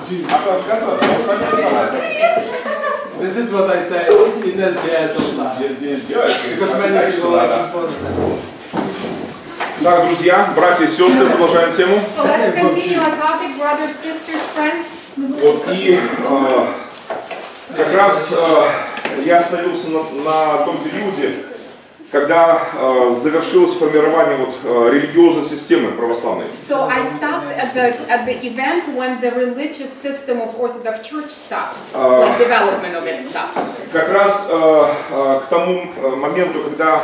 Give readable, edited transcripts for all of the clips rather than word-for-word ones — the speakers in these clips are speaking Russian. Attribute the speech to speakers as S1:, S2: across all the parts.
S1: This is what I say in the
S2: Так, друзья, братья и сестры, продолжаем тему. Вот, и как раз я остановился на том периоде, когда завершилось формирование религиозной системы православной.
S3: So I stopped at the event when the religious system of Orthodox Church stopped, like development of it stopped.
S2: Как раз к тому моменту,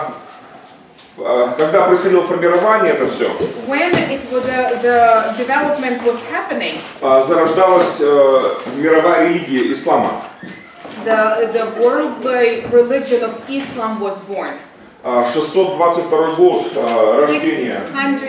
S2: когда происходило формирование, это все.
S3: When the development was happening,
S2: зарождалась мировая религия ислама.
S3: The worldly religion of Islam was born.
S2: 622 год рождения.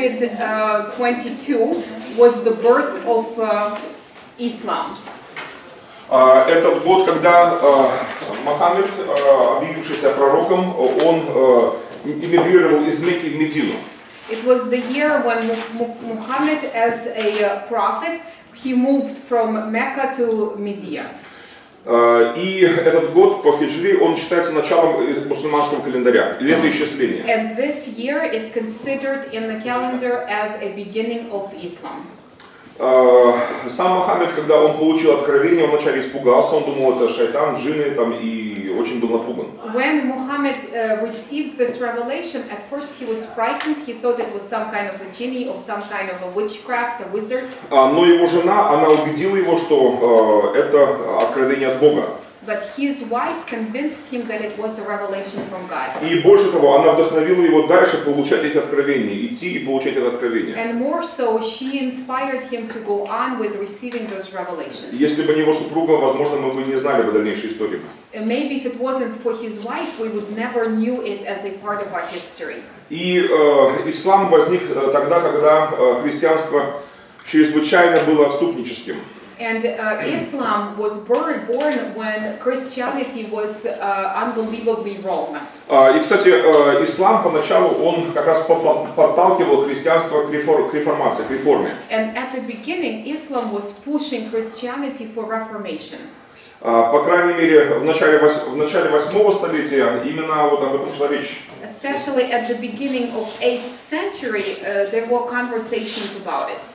S3: 622 was the birth of Islam.
S2: Этот год, когда Мухаммед, объявившийся пророком, он эмигрировал из Мекки в Медину.
S3: It was the year when Muhammad, as a prophet, he moved from Mecca to Medina.
S2: И этот год по хиджри, он считается началом мусульманского календаря, летоисчисления.
S3: And this year is considered in the calendar as a beginning of Islam.
S2: Сам Мухаммед, когда он получил откровение, он вначале испугался, он думал, это шайтан, джинны, и очень был напуган.
S3: When Muhammad received this revelation, at first he was frightened. He thought it was some kind of a genie or some kind of a witchcraft, a wizard.
S2: Но его жена, она убедила его, что это откровение от Бога.
S3: But his wife convinced him that it was a revelation from God.
S2: И больше того, она вдохновила его дальше получать эти откровения, идти и получать это откровение.
S3: And more so, she inspired him to go on with receiving those revelations.
S2: Если бы не его супруга, возможно, мы бы не знали бы дальнейшей истории.
S3: Maybe if it wasn't for his wife, we would never knew it as a part of our history.
S2: И ислам возник тогда, когда христианство чрезвычайно было отступническим.
S3: And Islam was born when Christianity was unbelievably wrong.
S2: И, кстати, ислам поначалу, он как раз подталкивал христианство к реформации, к реформе.
S3: And at the beginning, Islam was pushing Christianity for reformation.
S2: По крайней мере, в начале 8-го столетия именно вот об этом шла речь.
S3: Especially at the beginning of 8th century, there were conversations about it.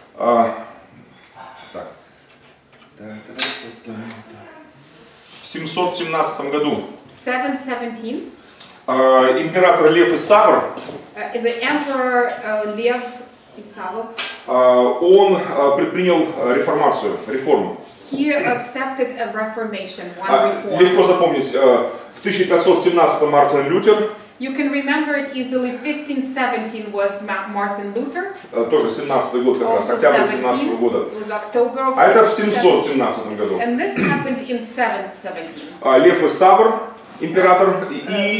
S2: В 717 году
S3: 717.
S2: Император Лев Исавр,
S3: The Emperor Lev Isavov,
S2: он предпринял реформу.
S3: He accepted a reformation, one reform.
S2: Легко запомнить, в 1517 Мартин Лютер.
S3: You can remember it easily. 1517 was Martin Luther.
S2: Тоже 17-й год, как раз, октябрь 17-го года.
S3: А
S2: это в 717 году.
S3: And this happened in 717.
S2: Лев Исавр, император,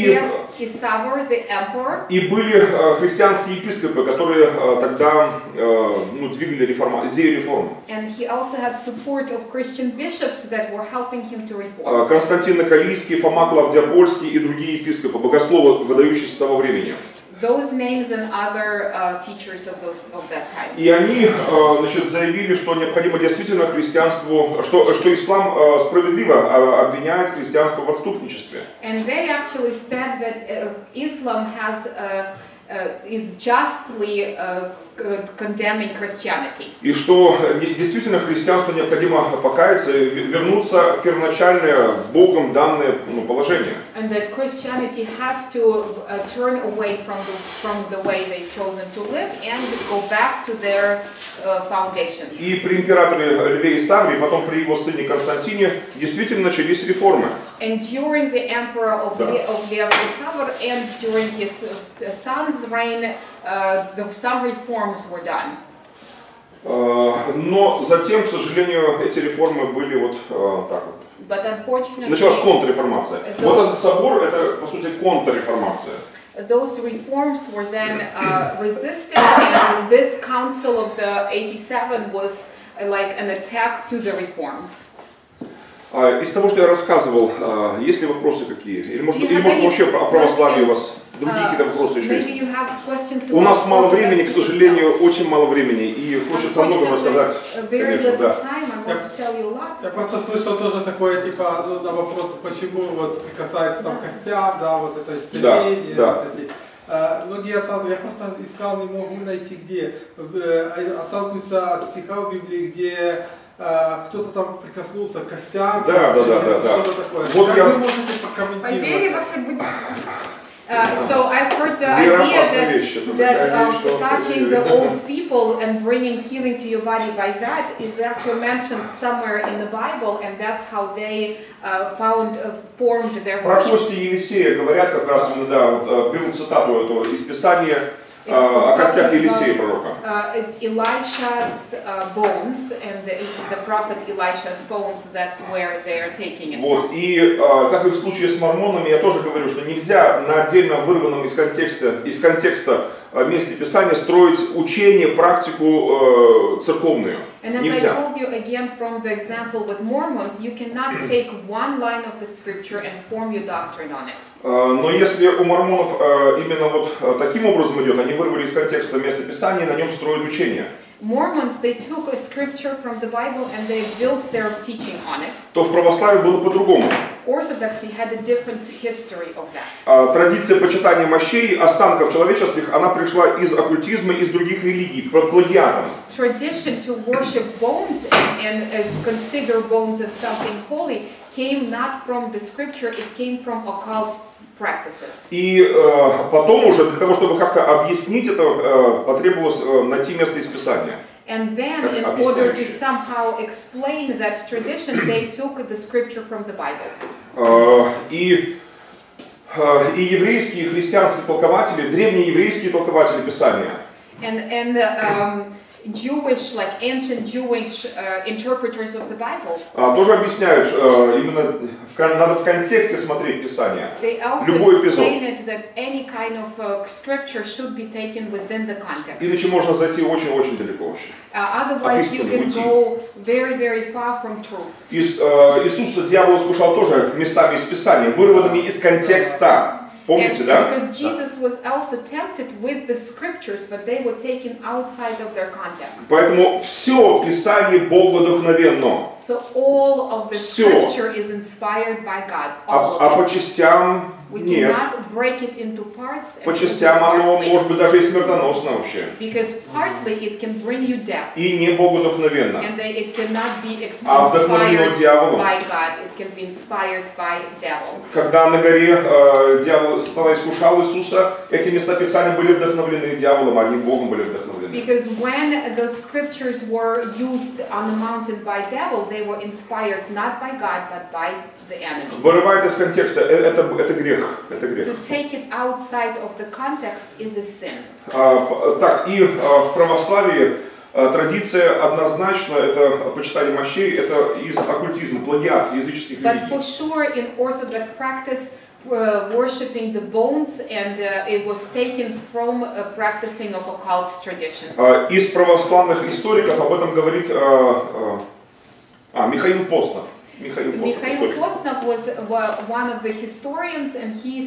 S2: и были христианские епископы, которые тогда двигали идею реформы.
S3: And he also had support of Christian bishops that were helping him to reform.
S2: Константин Накалийский, Фома Клавдиопольский и другие епископы, богословы, выдающиеся того времени.
S3: Those names and other teachers of that time.
S2: И они, заявили, что необходимо действительно христианству, что ислам справедливо обвиняет христианство в отступничестве.
S3: And they actually said that Islam is justly condemning Christianity.
S2: И что действительно христианству необходимо покаяться и вернуться в первоначальное Богом данное положение.
S3: And that Christianity has to turn away from the way they've chosen to live and go back to their foundations.
S2: И при императоре Льве Исавре, и потом при его сыне Константине действительно начались реформы.
S3: And during the emperor of Lev Isavr and during his son's reign, some reforms were done.
S2: Но затем, к сожалению, эти реформы были так вот.
S3: But unfortunately,
S2: началась контрреформация. Вот этот собор, это по сути контрреформация.
S3: Those reforms were then resisted, and this council of the 87 was like an attack to the reforms.
S2: Из того, что я рассказывал, есть ли вопросы какие? Или может вообще о православии у вас другие какие-то вопросы еще есть? У нас мало времени, к сожалению, очень мало времени, и хочется много рассказать. Конечно, да.
S3: tell you a lot.
S1: Я просто слышал тоже такое, типа, ну, на вопрос, почему вот касается там костям, да, вот это исцеление,
S2: Да.
S1: вот эти. Многие там, я просто искал, не могу найти где, отталкиваются от стиха в Библии, где кто-то там прикоснулся к костям,
S2: Да.
S1: что-то такое.
S2: Вот
S1: как вы можете прокомментировать?
S3: So I've heard the idea that touching the old people and bringing healing to your body by that is actually mentioned somewhere in the Bible, and that's how they formed their
S2: Про
S3: belief.
S2: кости Елисея говорят как раз, да, вот берут цитату этого из Писания о костях Елисея пророка.
S3: Elisha's bones and the prophet Elisha's bones, that's where they are taking it
S2: Вот,
S3: from.
S2: и как и в случае с мормонами, я тоже говорю, что нельзя на отдельно вырванном из контекста месте Писания строить учение, практику церковную.
S3: And as I told you again from the example with Mormons, you cannot take one line of the scripture and form your doctrine on it.
S2: Но если у мормонов именно вот таким образом идет, они вырвали из контекста место Писания и на нем строят учение,
S3: Mormons, they took a scripture from the Bible and they built their teaching on it.
S2: то в православии было по-другому.
S3: Orthodoxy had a different history of that.
S2: Традиция почитания мощей, останков человеческих, она пришла из оккультизма, из других религий, под плагиатом.
S3: Tradition to worship bones and consider bones as something holy came not from the scripture, it came from occult practices.
S2: И потом уже, для того, чтобы как-то объяснить это, потребовалось найти место из Писания.
S3: And then, in order to somehow explain that tradition, they took the scripture from the Bible.
S2: И еврейские, и христианские толкователи, древнееврейские толкователи Писания,
S3: And Jewish, like ancient Jewish interpreters of the Bible,
S2: тоже объясняют, именно надо в контексте смотреть Писание.
S3: they also
S2: Любой эпизод.
S3: explain it that any kind of scripture should be taken within the context.
S2: Иначе можно зайти очень-очень далеко вообще.
S3: Otherwise, you can go very, very far from truth.
S2: Иисуса дьявол искушал тоже местами из Писания, вырванными из контекста. Помните, да?
S3: Because Jesus was also tempted with the scriptures, but they were taken outside of their context.
S2: Поэтому все Писание Богвдохновенно.
S3: So all of the scripture is inspired by God. All
S2: А по
S3: of it.
S2: частям
S3: We
S2: нет.
S3: cannot break it into parts.
S2: По частям оно может быть даже и смертоносно вообще.
S3: Because partly it can bring you death.
S2: И не Богвдохновенно.
S3: And it cannot be
S2: вдохновлено
S3: inspired
S2: дьяволом.
S3: by God. It can be inspired by devil.
S2: Когда на горе дьявол сатана искушал Иисуса, эти места Писания были вдохновлены дьяволом, а не Богом были вдохновлены.
S3: Because when the scriptures were used on the mountain by devil, they were inspired not by God, but by the enemy.
S2: Вырывает из контекста, это грех. Это грех.
S3: To take it outside of the context is a sin.
S2: Так, и в православии традиция однозначно, это почитание мощей, это из оккультизма, плагиат языческих
S3: But for
S2: религий.
S3: sure, in Orthodox practice, worshipping the bones, and it was taken from practicing of occult traditions.
S2: Из православных историков об этом говорит Михаил Постнов.
S3: Mikhail Postnov was one of the historians, and he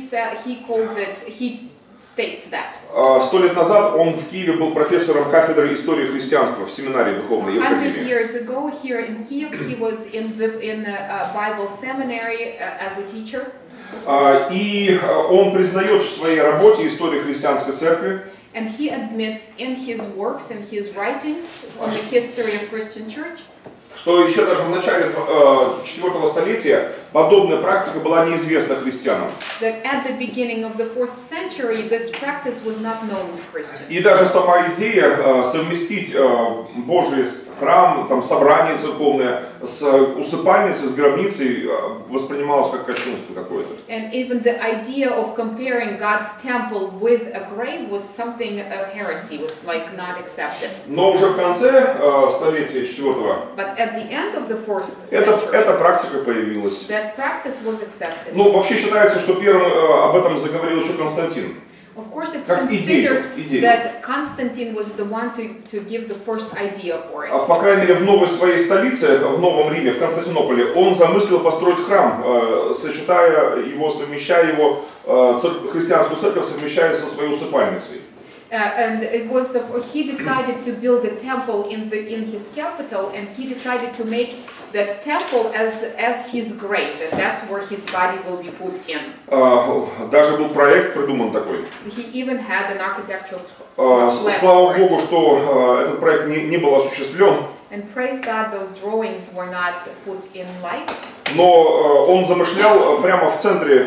S3: states that.
S2: 100 лет назад он в Киеве был профессором кафедры истории христианства в семинарии духовной
S3: 100
S2: Евангелии.
S3: years ago, here in Kiev, he was in a Bible seminary as a teacher.
S2: И он признает в своей работе историю христианской церкви,
S3: And he admits in his works and his writings on the history of Christian Church,
S2: что еще даже в начале 4 столетия подобная практика была неизвестна христианам.
S3: that at the beginning of the 4th century, this practice was not known to Christians.
S2: И даже сама идея совместить Божий храм, там, собрание церковное с усыпальницей, с гробницей воспринималась как кощунство какое-то.
S3: And even the idea of comparing God's temple with a grave was something, a heresy, was like not accepted.
S2: Но уже в конце столетия 4-го
S3: But at the end of the 4th century,
S2: эта практика появилась.
S3: that practice was accepted.
S2: Ну, вообще считается, что первым об этом заговорил еще Константин.
S3: Of course, it's
S2: Как
S3: considered
S2: идею.
S3: that Constantine was the one to give the first idea for it.
S2: По крайней мере, в новой своей столице, в Новом Риме, в Константинополе, он замыслил построить храм, совмещая его, христианскую церковь, совмещая со своей усыпальницей.
S3: And it was he decided to build a temple in his capital, and he decided to make that temple as his grave, and that's where his body will be put in.
S2: Даже был проект придуман такой.
S3: He even had an architectural
S2: Слава Богу, что этот проект не был осуществлен.
S3: And praise God, those drawings were not put in life.
S2: Но он замышлял прямо в центре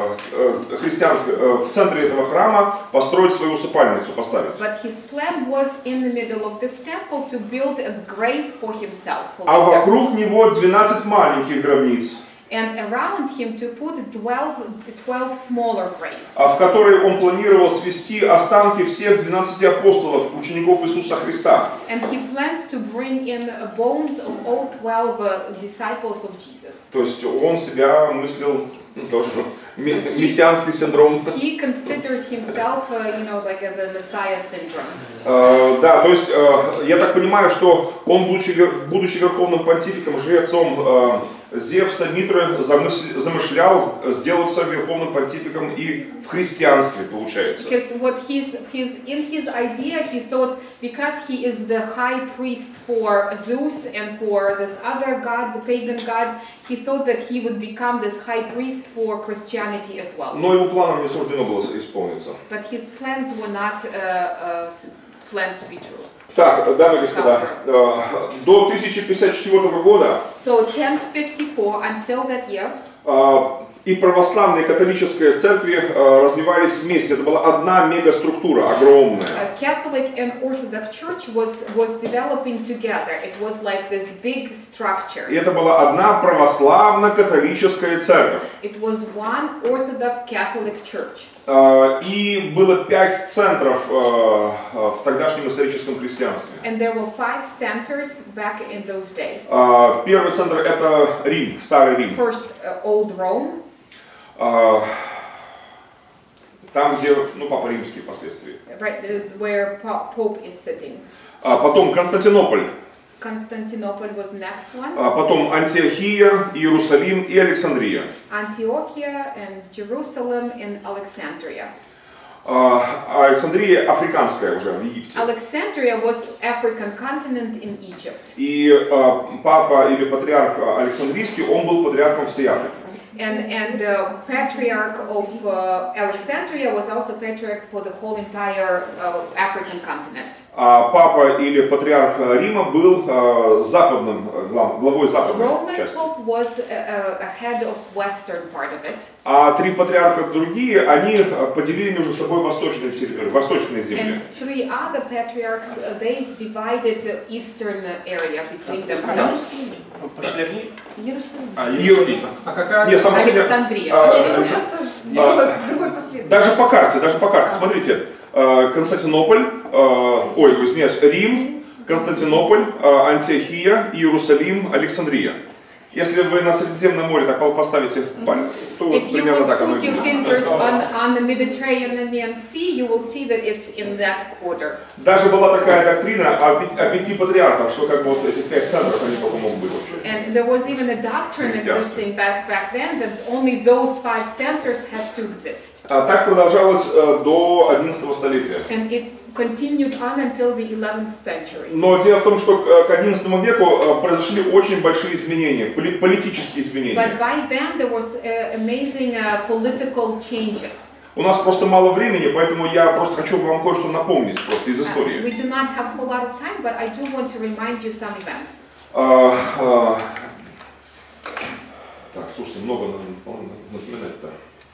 S2: в центре этого храма построить свою усыпальницу, поставить.
S3: But his plan was in the middle of this temple to build a grave for himself.
S2: А вокруг него 12 маленьких гробниц.
S3: And around him to put 12 smaller graves.
S2: В которые он планировал свести останки всех 12 апостолов, учеников Иисуса Христа.
S3: And he planned to bring in bones of all 12 disciples of Jesus.
S2: То есть он себя мыслил тоже мессианский синдром.
S3: He considered himself, like as a Messiah syndrome.
S2: Да, то есть я так понимаю, что он, будучи верховным понтификом, жрецом Зевса Митры, замышлял сделаться верховным понтификом и в христианстве, получается.
S3: Because what in his idea, he thought because he is the high priest for Zeus and for this other god, the pagan god, he thought that he would become this high priest for Christianity as well.
S2: Но его планам не суждено было исполниться.
S3: But his plans were not planned to be true.
S2: Так, дамы и господа, до 1054 года
S3: So 1054 until that year,
S2: и православная и католическая церкви развивались вместе. Это была одна мегаструктура, огромная.
S3: Catholic and Orthodox Church was developing together. It was like this big structure.
S2: И это была одна православно-католическая церковь.
S3: It was one Orthodox Catholic Church.
S2: И было 5 центров в тогдашнем историческом христианстве.
S3: And there were 5 centers back in those days.
S2: Первый центр — это Рим, Старый Рим.
S3: First, Old Rome.
S2: Там, где, Папа Римский впоследствии.
S3: Right, where Pope is sitting.
S2: Потом Константинополь.
S3: Constantinople was next one.
S2: Потом Антиохия, Иерусалим и Александрия.
S3: Antiochia and Jerusalem and Alexandria.
S2: Александрия африканская уже в Египте.
S3: Alexandria was African continent in Egypt.
S2: И папа или патриарх Александрийский, он был патриархом всей Африки.
S3: And the patriarch of Alexandria was also patriarch for the whole entire African continent.
S2: А папа или патриарх Рима был главой западной части.
S3: Roman Pope was a head of western part of it.
S2: А 3 патриарха другие, они поделили между собой восточные территории, восточные земли.
S3: And 3 other patriarchs, they divided the eastern area between themselves.
S2: Иерусалим.
S1: А какая?
S3: Александрия.
S2: Даже по карте, смотрите, Константинополь, извиняюсь, Рим, Константинополь, Антиохия, Иерусалим, Александрия. Если вы на Средиземном море так поставите палец, то примерно так оно и будет.
S3: If you will put your fingers on the Mediterranean Sea, you will see that it's in that quarter.
S2: Даже была такая доктрина о 5 патриархах, что как бы вот этих 5 центров они только могут быть вообще.
S3: And there was even a doctrine existing back then that only those 5 centers had to exist.
S2: А так продолжалось до 11 столетия.
S3: And it continued on until the 11th century.
S2: Но дело в том, что к 11 веку произошли очень большие изменения, политические изменения.
S3: But by then there was amazing political changes.
S2: У нас просто мало времени, поэтому я просто хочу вам кое-что напомнить просто из истории.
S3: We do not have a whole lot of time, but I do want to remind you some events.
S2: Так, слушайте, много надо напоминать-то.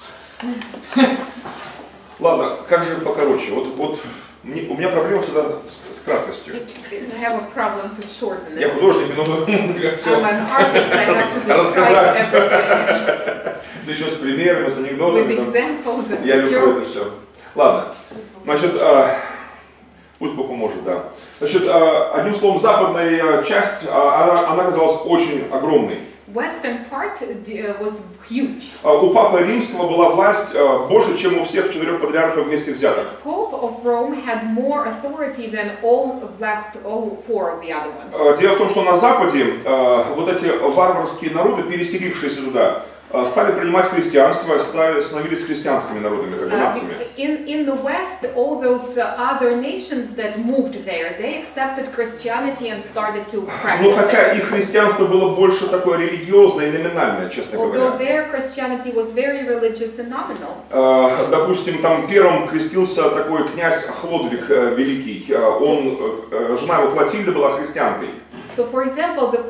S2: Ладно, как же покороче? Вот у меня проблема всегда с краткостью.
S3: I have a problem to shorten it.
S2: Я художник, мне нужно все рассказать. Да еще с примерами, с анекдотами. Я люблю это все. Ладно, значит, пусть Бог поможет, да. Значит, одним словом, западная часть, она оказалась очень огромной.
S3: Western part was huge.
S2: У Папы Римского была власть больше, чем у всех 4 патриархов вместе взятых.
S3: Pope of Rome had more authority than all 4 of the other ones.
S2: Дело в том, что на Западе вот эти варварские народы, переселившиеся туда, стали принимать христианство, становились христианскими народами, как бы нациями.
S3: In the West, all those other nations that moved there, they accepted Christianity and started to practice.
S2: Ну, хотя их христианство было больше такое религиозное и номинальное, честно говоря.
S3: Although their Christianity was very religious and nominal.
S2: Допустим, там первым крестился такой князь Хлодвиг Великий. Жена его Клотильда была христианкой.
S3: So, for example, the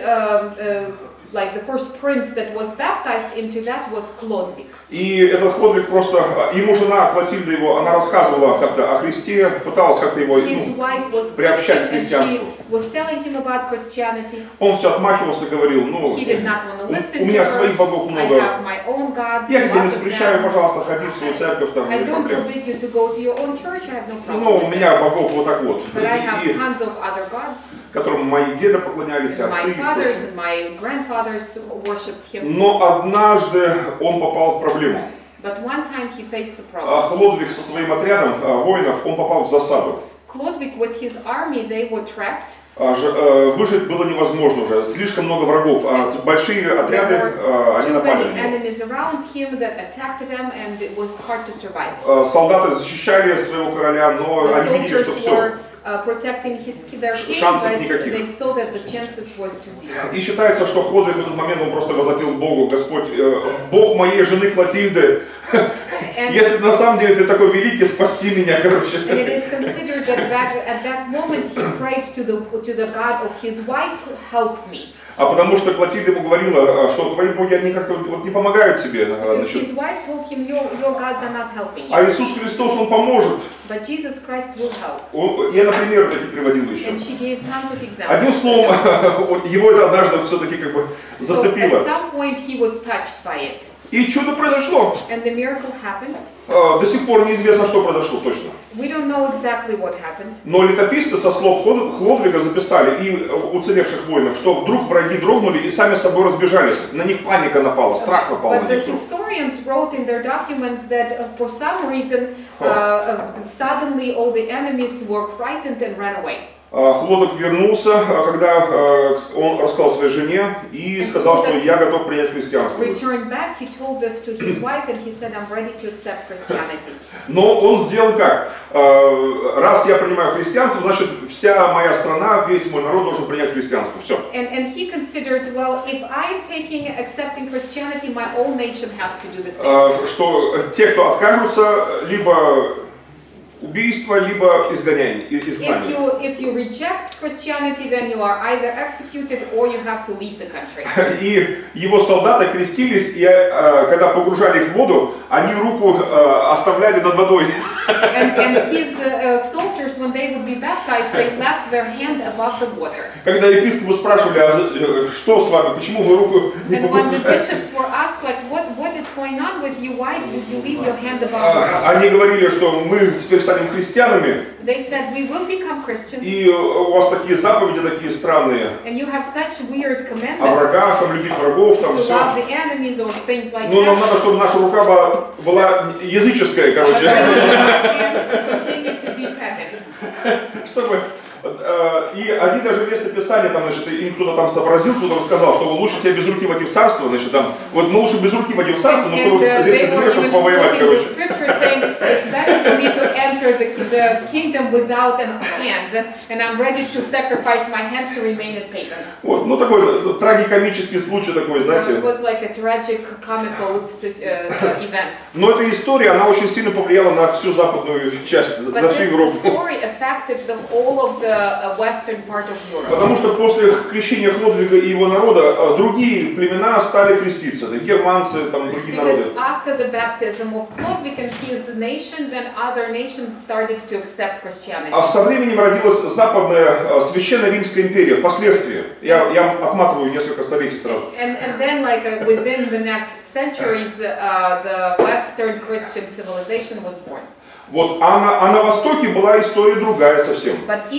S3: first prince that was baptized into that was Chlodwig.
S2: И этот Хлодвиг просто, ему жена Клотильда его, она рассказывала как-то о Христе, пыталась как-то его приобщать к христианству. Он все отмахивался, говорил, у меня своих богов много. Я тебе не запрещаю, пожалуйста, ходить в свою церковь, там нет проблем. Но у меня богов вот так вот, которым мои деды поклонялись, отцы. Но однажды он попал в проблему. Хлодвиг со своим отрядом воинов, он попал в засаду. Выжить было невозможно уже, слишком много врагов, большие отряды, они напали на него. Солдаты защищали своего короля, но они видели, что все. Шансов никаких. И считается, что Хлодвиг в этот момент он просто возопил Богу: Господь, Бог моей жены Клотильды, если на самом деле ты такой великий, спаси меня, короче. А потому что Клотильда ему говорила, что твои боги, они как-то вот не помогают тебе. А Иисус Христос, Он поможет. Я, например, таки приводил еще. Одним словом, его это однажды все-таки как бы зацепило. И чудо произошло. До сих пор неизвестно, что произошло точно. Но летописцы со слов Хлодвига записали и уцелевших воинов, что вдруг враги дрогнули и сами собой разбежались. На них паника напала, страх напал на них. Хлодвиг вернулся, когда он рассказал своей жене и сказал, что я готов принять христианство. Но он сделал как? Раз я принимаю христианство, значит вся моя страна, весь мой народ должен принять христианство. Все. Что те, кто откажутся, либо убийство, либо изгнание. И его солдаты крестились, и когда погружали их в воду, они руку оставляли над водой. Когда епископы спрашивали, а что с вами, почему вы руку не погружаете? Они говорили, что мы теперь станем христианами. И у вас такие заповеди такие странные. О врагах, там любить врагов, там все. Но нам надо, чтобы наша рука была языческая, короче. Чтобы... И они даже в местописании, там, значит, им кто-то там сообразил, кто-то рассказал, что лучше тебе без руки войти в царство, значит, там, вот, мы лучше без руки войти в царство, но чтобы здесь на земле, чтобы повоевать, короче. Вот, ну такой трагикомический случай такой, знаете. Но эта история, она очень сильно повлияла на всю западную часть, на всю Европу. Потому что после крещения Хлодвига и его народа другие племена стали креститься, германцы, там другие народы. А со временем родилась западная священная Римская империя впоследствии. Я отматываю несколько столетий сразу. Вот, а на Востоке была история другая совсем.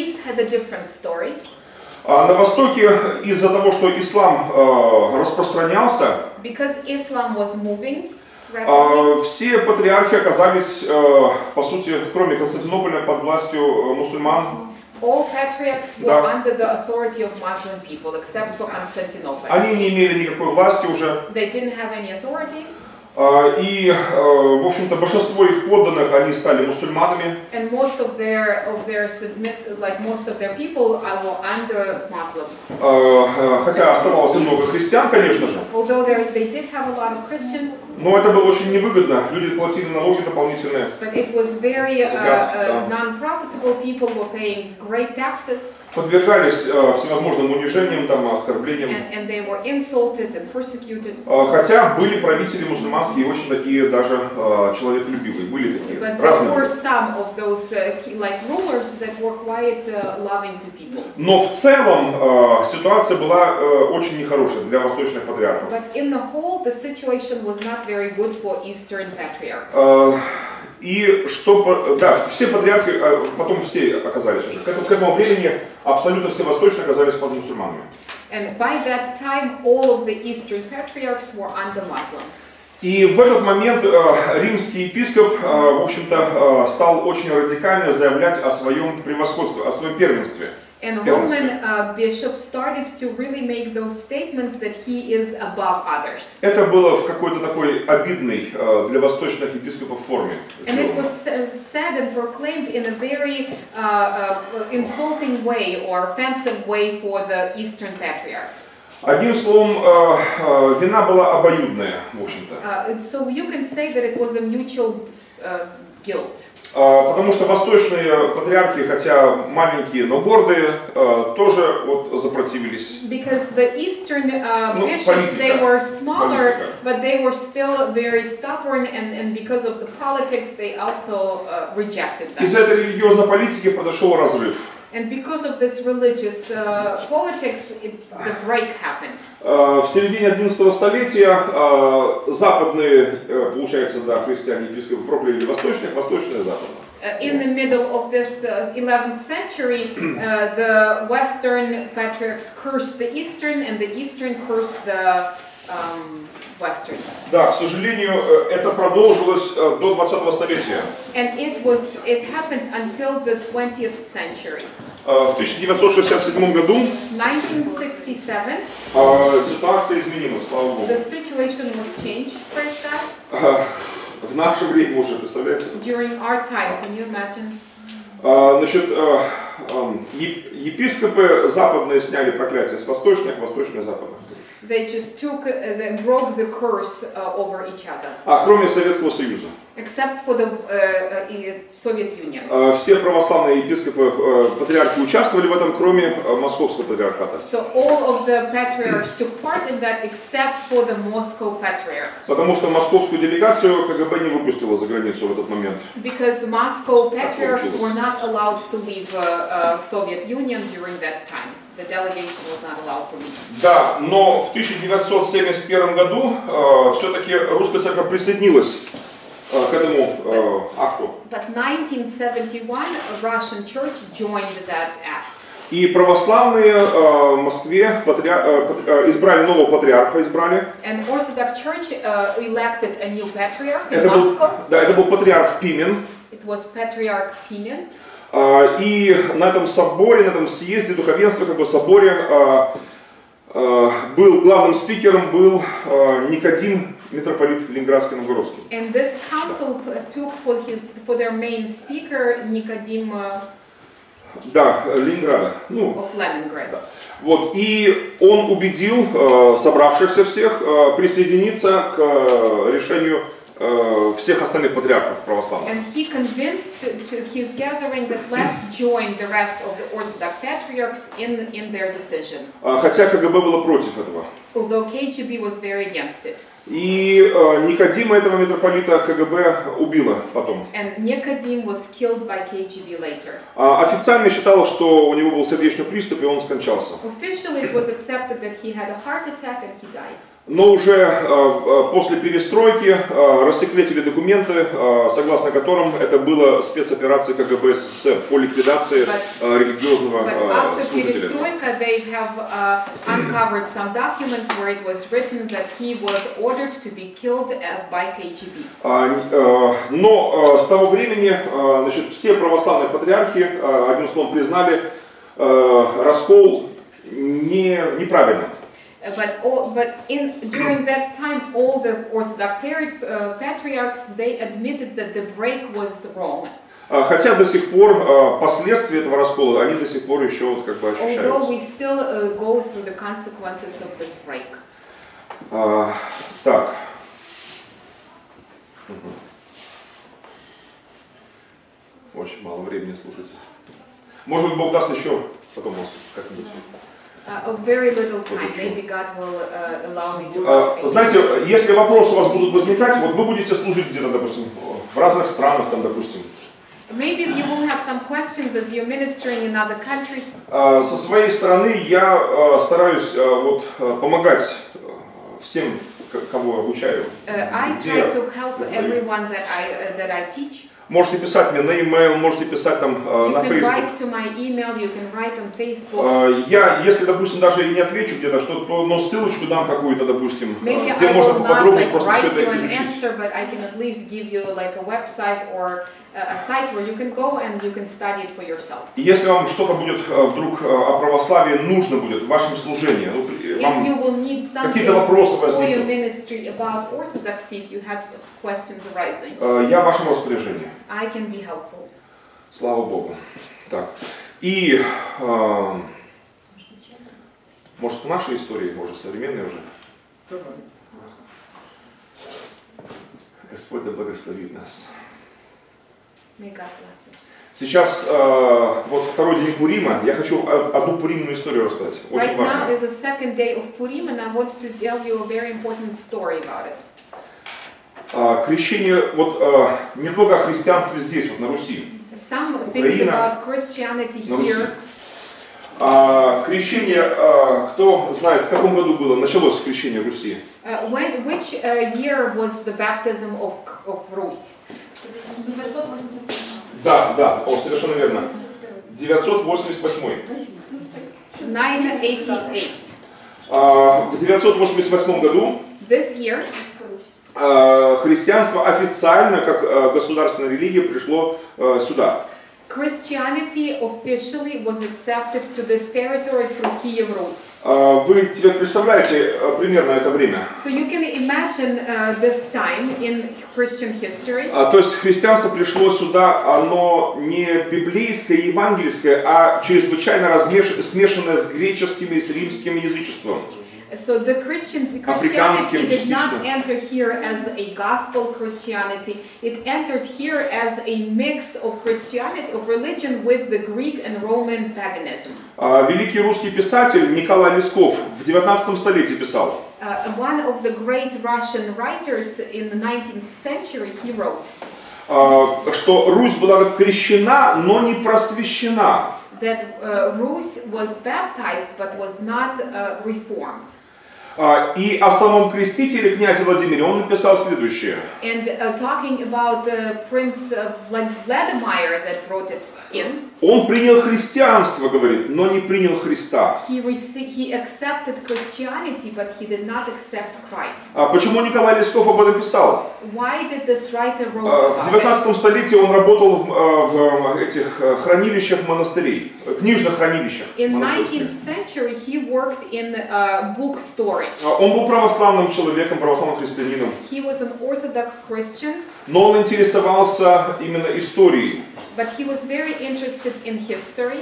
S2: А на Востоке из-за того, что ислам распространялся, все патриархи оказались, по сути, кроме Константинополя, под властью мусульман.
S3: All patriarchs were under the authority of Muslim people, except for Constantinople.
S2: Они не имели никакой власти уже.
S3: They didn't have any authority.
S2: И, в общем-то, большинство их подданных, они стали мусульманами.
S3: And most of their people were under Muslims.
S2: Хотя оставалось и много христиан, конечно же.
S3: Although they did have a lot of Christians.
S2: Но это было очень невыгодно. Люди платили налоги дополнительные.
S3: But it was very non-profitable. People were paying great taxes.
S2: Подвергались всевозможным унижениям, там, оскорблениям.
S3: And they were insulted and persecuted.
S2: Хотя были правители мусульманские очень такие даже человеколюбивые, были такие разные.
S3: But there were some of those rulers that were quite loving to people.
S2: Но в целом ситуация была очень нехорошая для восточных патриархов.
S3: But in the whole, the situation was not very good for Eastern patriarchs.
S2: И что, да, все патриархи, потом все оказались уже. К этому времени абсолютно все восточные оказались под мусульманами.
S3: And by that time, all of the Eastern patriarchs were under Muslims.
S2: И в этот момент римский епископ, в общем-то, стал очень радикально заявлять о своем превосходстве, о своем первенстве.
S3: And Roman bishop started to really make those statements that he is above others.
S2: Это было в какой-то такой обидной для восточных епископов форме.
S3: And it was said and proclaimed in a very insulting way or offensive way for the Eastern patriarchs.
S2: Одним словом, вина была обоюдная, в общем-то.
S3: So you can say that it was a mutual guilt.
S2: Потому что восточные патриархи, хотя маленькие, но гордые, тоже вот запротивились.
S3: Because the Eastern bishops, they were smaller, but they were still very stubborn, and because of the politics, they also rejected that.
S2: Из-за этой религиозной политики произошел разрыв.
S3: And because of this religious politics, the break happened.
S2: В середине 11 столетия западные, получается, да, христиане епископы прокляли восточных, восточные западных.
S3: In the middle of this 11th century, the Western patriarchs cursed the Eastern, and the Eastern cursed the Western.
S2: Да, к сожалению, это продолжилось до 20-го столетия.
S3: And it happened until the 20th century.
S2: В 1967 году
S3: 1967,
S2: ситуация изменилась, слава Богу.
S3: The situation was changed, praise God.
S2: В наше время уже, представляете?
S3: During our time, can you imagine?
S2: Значит, епископы западные сняли проклятие с восточных, восточные западных.
S3: They just they broke the curse over each other.
S2: Кроме Советского Союза.
S3: Except for the Soviet Union.
S2: Все православные епископы, патриархи участвовали в этом, кроме Московского патриархата.
S3: So all of the patriarchs took part in that, except for the Moscow patriarch.
S2: Потому что московскую делегацию КГБ не выпустила за границу в этот момент.
S3: Because Moscow patriarchs were not allowed to leave Soviet Union during that time. The delegation was not allowed to leave.
S2: Да, но в 1971 году все-таки русская церковь присоединилась к этому акту.
S3: But 1971, a Russian church joined that act.
S2: И православные в Москве избрали нового патриарха,
S3: And Orthodox Church elected a new patriarch in Moscow.
S2: Да, это был патриарх Пимен.
S3: It was Patriarch Pimen.
S2: И на этом соборе, на этом съезде духовенства, как бы соборе, был главным спикером был Никодим, митрополит Ленинградский Новгородский.
S3: And this council took for their main speaker Nicodim
S2: Да, Ленинграда.
S3: of Leningrad.
S2: Да. Вот, и он убедил собравшихся всех присоединиться к решению всех остальных патриархов православных.
S3: And he convinced to his gathering that let's join the rest of the Orthodox patriarchs in their decision.
S2: Хотя КГБ было против этого.
S3: Although KGB was very against it.
S2: И Никодима, этого митрополита, КГБ убило потом.
S3: And Nicodim was killed by KGB later.
S2: Официально считалось, что у него был сердечный приступ, и он скончался.
S3: Officially it was accepted that he had a heart attack and he died.
S2: Но уже после перестройки рассекретили документы, согласно которым это была спецоперация КГБ СССР по ликвидации религиозного служителя.
S3: After перестройка, they have uncovered some documents documents where it was written that he was ordered to be killed by KGB.
S2: Но с того времени, значит, все православные патриархи, одним словом, признали раскол неправильным.
S3: But during that time, all the Orthodox patriarchs, they admitted that the break was wrong.
S2: Хотя до сих пор последствия этого раскола, они до сих пор еще вот как бы ощущаются.
S3: Although we still go through the consequences of this break.
S2: Так. Очень мало времени слушать. Может быть, Бог даст еще потом как-нибудь.
S3: Very little time. Maybe God will allow me to.
S2: Знаете, если вопросы у вас будут возникать, вот вы будете служить где-то, допустим, в разных странах, там, допустим.
S3: Maybe you will have some questions as you're ministering in other countries.
S2: Со своей стороны я стараюсь вот помогать всем, кого обучаю.
S3: I try to help everyone that I teach.
S2: Можете писать мне на e-mail, можете писать там на Facebook.
S3: You can write to my email, you can write on Facebook.
S2: Я, если, допустим, даже и не отвечу где-то, что, но ссылочку дам какую-то, допустим,
S3: Maybe
S2: где можно поподробнее
S3: like,
S2: просто все это изучить.
S3: Answer, but I can at least give you like a website or a site where you can go and you can study it for yourself.
S2: Если вам что-то будет вдруг о православии нужно будет в вашем служении, вам какие-то вопросы возникнут, я в вашем распоряжении.
S3: I can be helpful.
S2: Слава Богу. Так. И может в нашей истории, может современной уже. Господь да благословит нас. Сейчас вот второй день Пурима. Я хочу одну пуримную историю рассказать. Очень важную.
S3: Right now is the second day of Purim, and I want to tell you a very important story about it.
S2: Крещение, вот немного о христианстве здесь, вот на Руси.
S3: Some things about Christianity here.
S2: Крещение, кто знает, в каком году было, началось крещение Руси?
S3: Which year was the baptism of Rus?
S4: 988.
S2: Да, совершенно верно. 988.
S3: 988.
S2: В 988 году
S3: This year,
S2: христианство официально, как государственная религия, пришло сюда.
S3: Christianity officially was accepted to this territory through Kiev Rus.
S2: Вы себе представляете примерно это время?
S3: So you can imagine this time in Christian history.
S2: То есть христианство пришло сюда, оно не библейское, евангельское, а чрезвычайно смешанное с греческим и с римским язычеством.
S3: So the Christianity did not enter here as a gospel Christianity. It entered here as a mix of Christianity, of religion with the Greek and Roman paganism.
S2: Великий русский писатель Николай Лесков в 19 столетии писал.
S3: One of the great Russian writers in the 19th century, he wrote.
S2: Что Русь была крещена, но не просвещена.
S3: That Rus was baptized but was not reformed.
S2: И о самом крестителе князе Владимире он написал следующее.
S3: And talking about Prince Vladimir that brought it in.
S2: Он принял христианство, говорит, но не принял Христа.
S3: He accepted Christianity, but he did not accept Christ.
S2: Почему Николай Лесков об этом писал?
S3: Why did this writer wrote about
S2: В 19 столетии он работал в этих хранилищах монастырей, книжных хранилищах.
S3: In 19th century, he worked in book storage.
S2: Он был православным человеком, православным христианином.
S3: He was an Orthodox Christian.
S2: Но он интересовался именно историей.
S3: But he was very interested in history.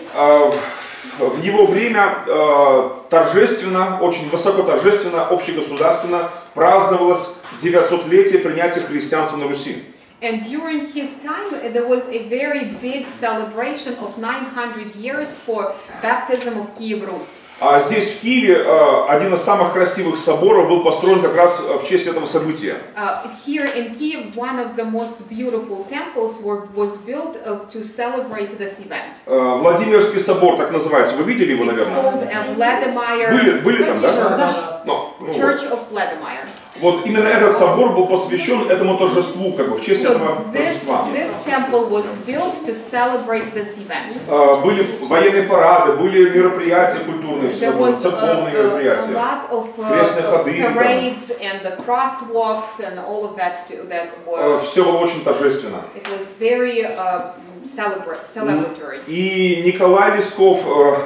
S2: В его время торжественно, очень высоко торжественно, общегосударственно праздновалось 900-летие принятия христианства на Руси.
S3: And during his time, there was a very big celebration of 900 years for baptism of Kiev Rus.
S2: А здесь в Киеве один из самых красивых соборов был построен как раз в честь этого события.
S3: Here in Kiev, one of the most beautiful temples was built to celebrate this event.
S2: Владимирский собор, так называется. Вы видели его, наверное?
S3: It's called Vladimir.
S2: Были там, да?
S3: Church of Vladimir.
S2: Вот именно этот собор был посвящен этому торжеству, как бы в честь этого торжества.
S3: This temple was built to celebrate this event.
S2: Были военные парады, были мероприятия культурные, церковные мероприятия, крестные ходы,
S3: parades and the crosswalks and all of that were.
S2: Все было очень торжественно.
S3: It was very celebratory.
S2: И Николай Лесков,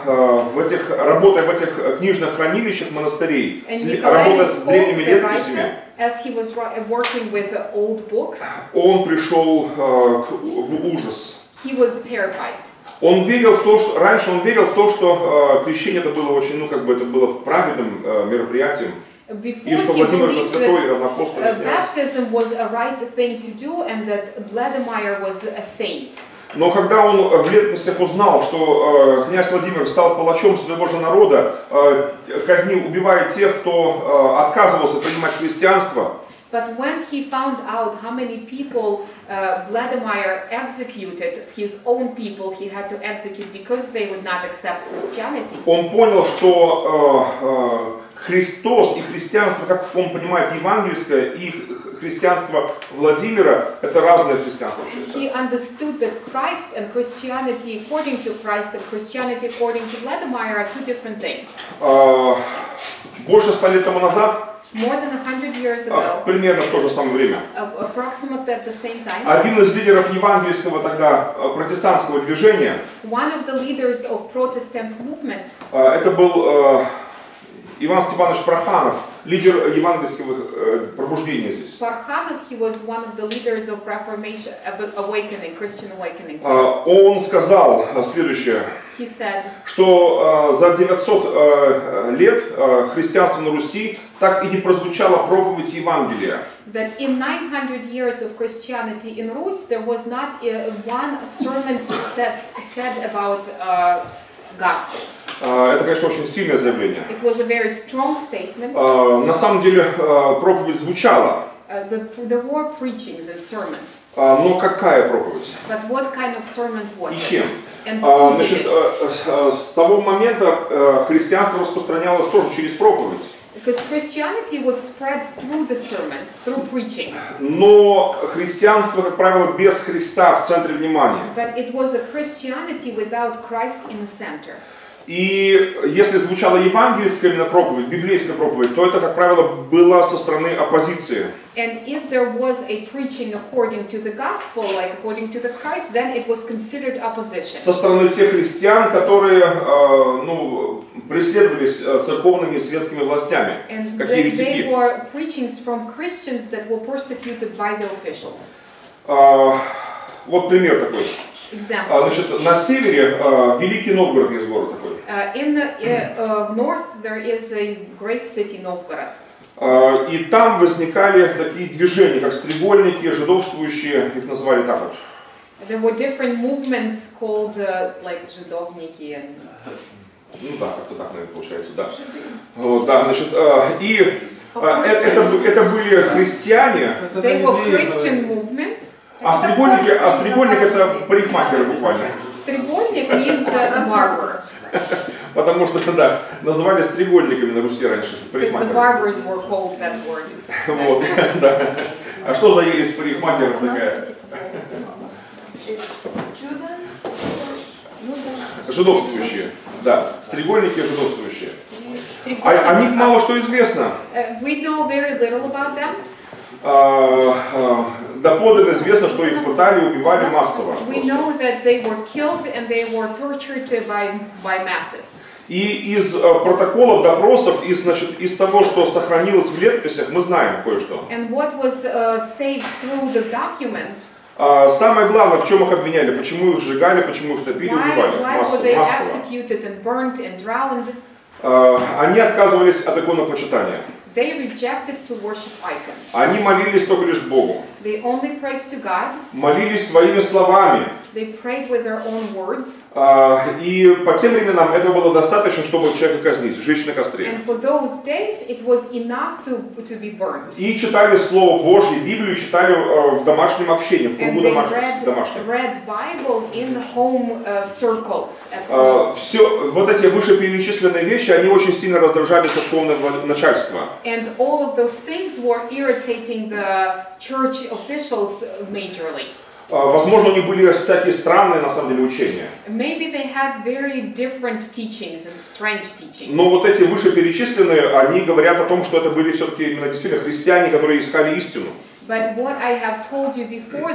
S2: работая в этих книжных хранилищах монастырей, работая с древними летописями,
S3: as he was working with old books,
S2: он пришел в ужас.
S3: He was terrified.
S2: Он верил в то, что раньше он верил в то, что крещение это было очень, это было правильным мероприятием. И что Владимир это святой и равноапостольный князь.
S3: Baptism was a right thing to do, and that Vladimir was a saint.
S2: Но когда он в летописях узнал, что князь Владимир стал палачом своего же народа, казнил, убивая тех, кто отказывался принимать христианство,
S3: but when he found out how many people Vladimir executed, his own people he had to execute because they would not accept Christianity.
S2: Он понял, что Христос и христианство, как он понимает, евангельское и христианство Владимира, это разное христианство.
S3: He understood that Christ and Christianity according to Christ and Christianity according to Vladimir are two different things.
S2: Больше 100 лет тому назад,
S3: more than 100 years ago,
S2: примерно в то же самое время,
S3: approximately at the same time,
S2: один из лидеров евангельского тогда протестантского движения,
S3: one of the leaders of Protestant movement,
S2: это был Иван Степанович Парханов, лидер евангельского пробуждения здесь.
S3: Parkhanov, he was one of the leaders of Reformation, awakening, Christian awakening.
S2: Он сказал следующее,
S3: He said,
S2: что за 900 лет христианства на Руси так и не прозвучала проповедь Евангелия.
S3: That in 900 years of Christianity in Rus, there was not one sermon said about gospel.
S2: Это, конечно, очень сильное заявление.
S3: It was a very strong statement.
S2: На самом деле проповедь звучала.
S3: There were preachings and sermons.
S2: Но какая проповедь?
S3: But what kind of sermon was
S2: И чем?
S3: it?
S2: Значит, с того момента христианство распространялось тоже через проповедь.
S3: Because Christianity was spread through the sermons, through preaching.
S2: Но христианство, как правило, без Христа в центре внимания.
S3: But it was a Christianity without Christ in the center.
S2: И если звучала евангельская именно проповедь, библейская проповедь, то это, как правило, было со стороны оппозиции.
S3: And if there was a preaching according to the gospel, like according to the Christ, then it was considered opposition.
S2: Со стороны тех христиан, которые преследовались церковными и светскими властями, как еретики.
S3: And they were preachings from Christians that were persecuted by the officials.
S2: Вот пример такой. Значит, на севере Великий Новгород есть город такой.
S3: In the north there is a great city, Novgorod.
S2: И там возникали такие движения, как стрегольники, жидовствующие, их называли так вот.
S3: There were different movements called like жидовники.
S2: Ну да, как-то так, наверное, получается, да. Вот, да, значит, и это были христиане.
S3: They were Christian movements.
S2: А стрегольник это парикмахер буквально.
S3: Стрегольник means a barber.
S2: Потому что, да, называли стрегольниками на Руси раньше.
S3: Because the barbers were called that word.
S2: Вот, да. А что за ересь парикмахеров такая? Жидовствующие. Да, стрегольники жидовствующие. О них мало что известно.
S3: We know very little about them.
S2: Доподлинно известно, что их пытали и убивали массово.
S3: We know that they were killed and they were tortured by masses.
S2: И из протоколов допросов, из того, что сохранилось в летописях, мы знаем кое-что.
S3: And what was saved through the documents?
S2: Самое главное, в чем их обвиняли, почему их сжигали, почему их топили, убивали массово. Они отказывались от иконопочитания.
S3: They rejected to worship icons.
S2: Они молились только лишь Богу.
S3: They only prayed to God.
S2: Молились своими словами.
S3: They prayed with their own words.
S2: И по тем временам этого было достаточно, чтобы человека казнить, сжечь на костре.
S3: And for those days, it was enough to be burned.
S2: И читали Слово Божье, Библию читали в домашнем общении, в кругу домашнем.
S3: Read Bible in home circles.
S2: Все вот эти вышеперечисленные вещи, они очень сильно раздражали церковное начальство.
S3: And all of those things were irritating the church officials majorly.
S2: Возможно, у них были всякие странные, на самом деле, учения.
S3: Maybe they had very different teachings and strange teachings.
S2: Но вот эти вышеперечисленные, они говорят о том, что это были все-таки именно действительно христиане, которые искали истину.
S3: But what I have told you before,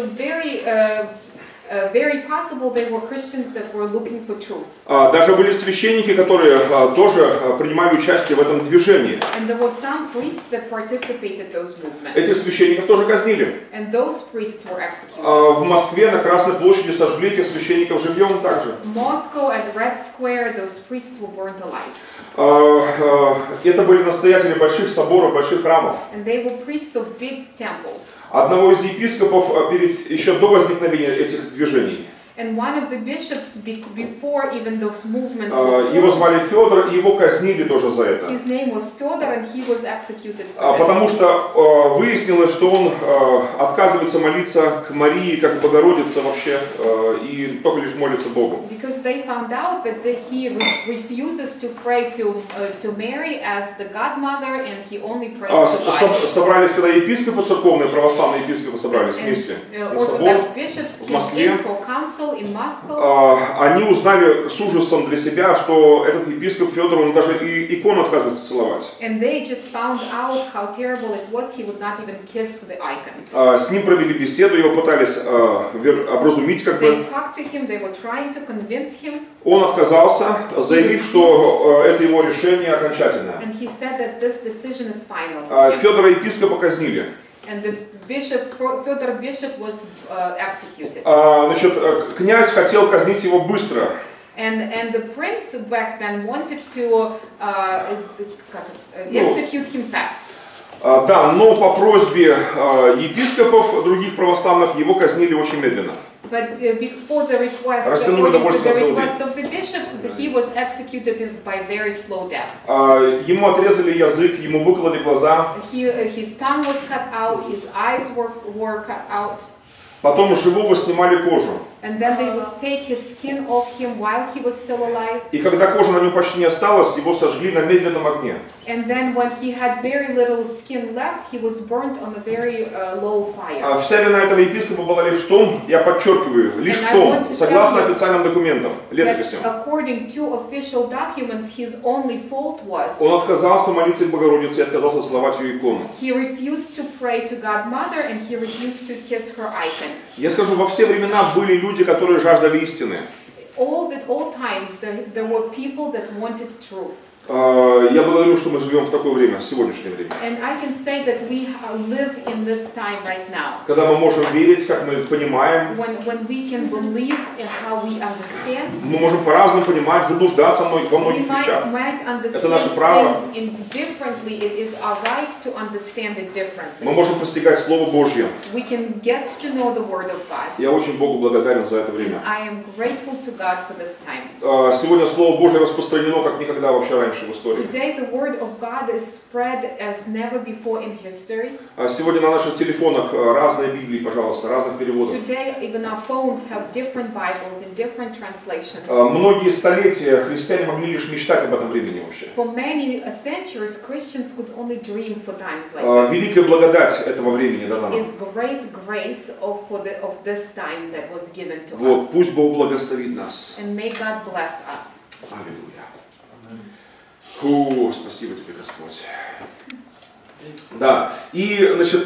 S3: very possible they were Christians that were looking for truth.
S2: Даже были священники, которые тоже принимали участие в этом движении.
S3: And there were some priests that participated in those movements.
S2: Этих священников тоже казнили.
S3: And those priests were executed.
S2: В Москве на Красной площади сожгли этих священников живьем также.
S3: Moscow at Red Square, those priests were burned alive.
S2: Это были настоятели больших соборов, больших храмов.
S3: And they were priests of big temples.
S2: Одного из епископов еще до возникновения этих движений.
S3: And one of the bishops before even those movements.
S2: Его звали Федор, и его казнили тоже за это.
S3: His name was Федор, and he was executed for this.
S2: Потому что выяснилось, что он отказывается молиться к Марии, как Богородице вообще, и только лишь молится Богу.
S3: Because they found out that he refuses to pray to Mary as the godmother, and he only prays to God.
S2: Собрались, когда епископы церковные, православные епископы собрались вместе на собор в Москве. Они узнали с ужасом для себя, что этот епископ Федор, он даже и икону отказывается целовать. С ним провели беседу, его пытались образумить, как бы. Он отказался, заявив, что это его решение окончательное. Федора епископа казнили.
S3: And the Fyodor bishop was executed.
S2: Значит, князь хотел казнить его быстро.
S3: And the prince back then wanted to execute him fast.
S2: Да, но по просьбе епископов других православных его казнили очень медленно.
S3: But before the request, according to the request of the bishops, he was executed by very slow death.
S2: Ему отрезали язык, ему выкололи глаза.
S3: His tongue was cut out, his eyes were cut out.
S2: Потом живого снимали кожу.
S3: And then they would take his skin off him while he was still alive.
S2: И когда кожи на нем почти не осталось, его сожгли на медленном огне.
S3: And then when he had very little skin left, he was burnt on a very low fire.
S2: Вся вина этого епископа была лишь в том, я подчеркиваю, лишь в том, согласно официальным документам, летописям.
S3: According to official documents, his only fault was.
S2: Он отказался молиться к Богородице и отказался целовать ее икону.
S3: He refused to pray to God Mother and he refused to kiss her icon.
S2: Я скажу, во все времена были люди, которые жаждали истины.
S3: All times there were people that wanted truth.
S2: Я благодарю, что мы живем в такое время, сегодняшнее время.
S3: And I can say that we live in this time right now.
S2: Когда мы можем верить, как мы понимаем.
S3: When we can believe how we understand.
S2: Мы можем по-разному понимать, заблуждаться во многих вещах. Это наше право.
S3: Differently, it is our right to understand it differently.
S2: Мы можем постигать Слово Божье.
S3: We can get to know the Word of God.
S2: Я очень Богу благодарен за это время.
S3: I am grateful to God for this time.
S2: Сегодня Слово Божье распространено, как никогда вообще раньше в истории.
S3: Today the Word of God is spread as never before in history.
S2: Сегодня на наших телефонах разные Библии, пожалуйста, разных переводов.
S3: Today even our phones have different Bibles in different translations.
S2: Многие столетия христиане могли лишь мечтать об этом времени вообще.
S3: For many centuries, Christians could only dream for times like this.
S2: Великая благодать этого времени дана нам.
S3: Is great grace of this time that was given to us.
S2: Вот, пусть Бог благословит нас.
S3: And may God bless us.
S2: Аллилуйя. Фу, спасибо тебе, Господь. Да, и, значит,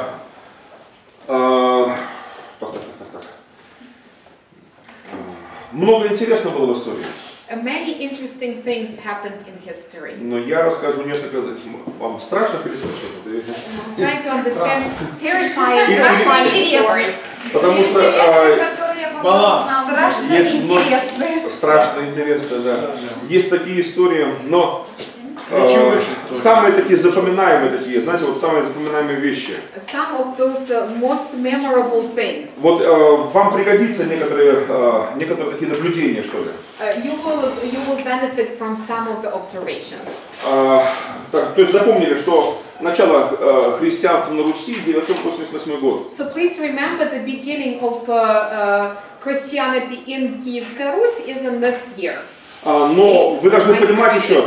S2: так. Много интересного было в истории.
S3: Many interesting things happened in history.
S2: Но я расскажу несколько, вам страшных или смешных?
S3: Trying to understand terrifying and funny stories.
S2: Потому что
S4: страшно интересные.
S2: Страшно интересно, да. Есть такие истории, но самые такие запоминаемые такие, знаете, вот самые запоминаемые вещи.
S3: Some of those most memorable things.
S2: Вот вам пригодится некоторые такие наблюдения, что ли.
S3: You will benefit from some of the observations.
S2: Так, то есть запомнили, что начало христианства на Руси 988 год.
S3: So please remember the beginning of Christianity in Киевская Русь is in this year.
S2: Но вы должны понимать еще,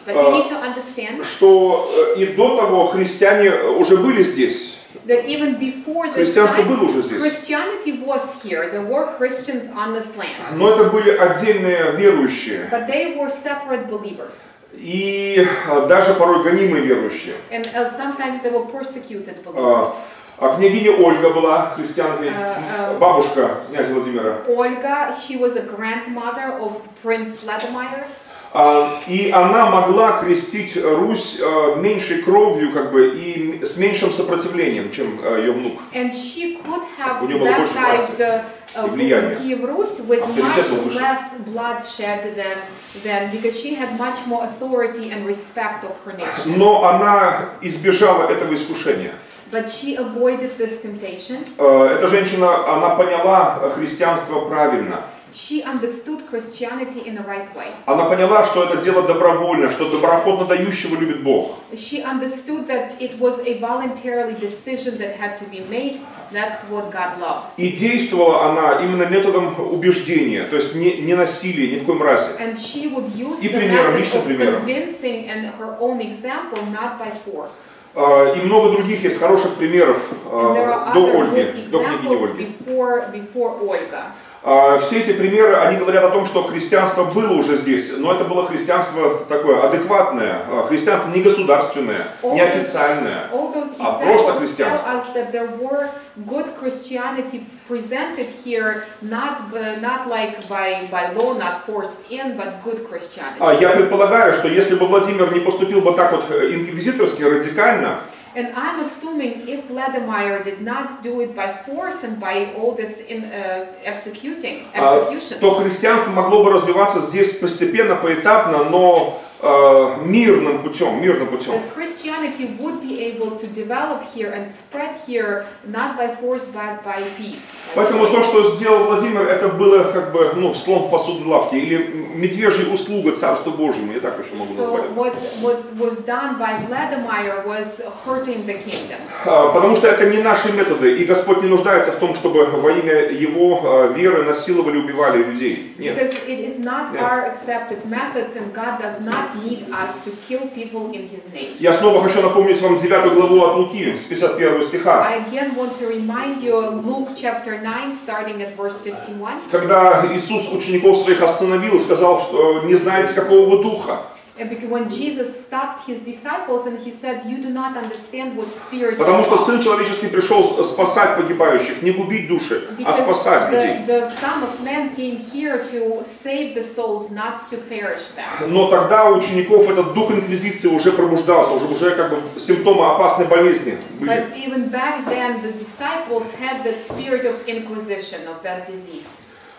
S2: что и до того христиане уже были здесь.
S3: That even before this
S2: Христианство
S3: time,
S2: было уже здесь.
S3: Christianity was here. There were Christians on this land.
S2: Но это были отдельные верующие.
S3: But they were separate believers.
S2: И даже порой гонимые верующие.
S3: And sometimes they were persecuted believers.
S2: Княгиня Ольга была христианкой, бабушка князя Владимира.
S3: Ольга, she was a grandmother of Prince Vladimir.
S2: И она могла крестить Русь меньшей кровью, как бы, и с меньшим сопротивлением, чем ее внук.
S3: And she could have baptized Kiev Rus with much less bloodshed than because she had much more authority and respect of her nation.
S2: Но она избежала этого искушения.
S3: But she avoided this temptation.
S2: Эта женщина, она поняла христианство правильно.
S3: She understood Christianity in the right way.
S2: Она поняла, что это дело добровольно, что доброходно дающего любит Бог.
S3: She understood that it was a voluntary decision that had to be made. That's what God loves.
S2: И действовала она именно методом убеждения, то есть не насилия, ни в коем разе.
S3: And she would use the method of convincing and her own example, not by force.
S2: И много других есть хороших примеров до Ольги, до княгини Ольги.
S3: Before Olga.
S2: Все эти примеры, они говорят о том, что христианство было уже здесь, но это было христианство такое адекватное, христианство не государственное, не официальное, а просто христианство.
S3: Good Christianity presented here, not like by law, not forced in, but good Christianity.
S2: Я предполагаю, что если бы Владимир не поступил бы так вот инквизиторски, радикально,
S3: and I'm assuming if Vladimir did not do it by force and by all this execution,
S2: то христианство могло бы развиваться здесь постепенно, поэтапно, но мирным путем.
S3: That Christianity would be able to develop here and spread here, not by force, but by peace.
S2: Поэтому то, что сделал Владимир, это было как бы, слон в посудной лавке или медвежья услуга Царству Божьему, я так еще могу назвать.
S3: So what was done by Vladimir was hurting the kingdom.
S2: Потому что это не наши методы, и Господь не нуждается в том, чтобы во имя Его веры насиловали, убивали людей. Нет.
S3: Because it is not our accepted methods, and God does not need us to kill people in His name.
S2: Я снова хочу напомнить вам 9 главу от Луки, с 51 стиха.
S3: I again want to remind you Luke chapter 9, starting at verse 51.
S2: Когда Иисус учеников своих остановил и сказал, что не знаете, какого вы духа.
S3: When Jesus stopped His disciples and He said, "You do not understand what spirit."
S2: Потому что Сын Человеческий пришел спасать погибающих, не губить души, а спасать людей.
S3: The Son of Man came here to save the souls, not to perish them.
S2: Но тогда у учеников этот дух инквизиции уже пробуждался, уже как бы симптомы опасной болезни были.
S3: But even back then, the disciples had that spirit of inquisition, of that disease.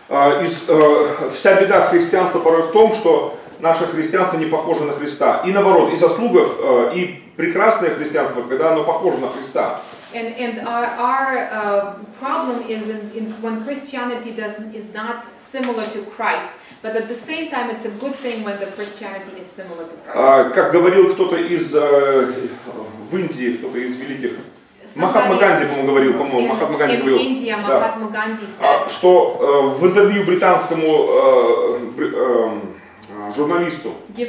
S2: Вся беда христианства порой в том, что наше христианство не похоже на Христа. И наоборот, и заслуга, и прекрасное христианство, когда оно похоже на Христа.
S3: And our problem is when Christianity is not similar to Christ, but at the same time it's a good thing when the Christianity is similar to Christ.
S2: Как говорил кто-то в Индии, кто-то из великих, Махатма Ганди, по-моему, Махатма Ганди говорил, что в интервью британскому журналисту,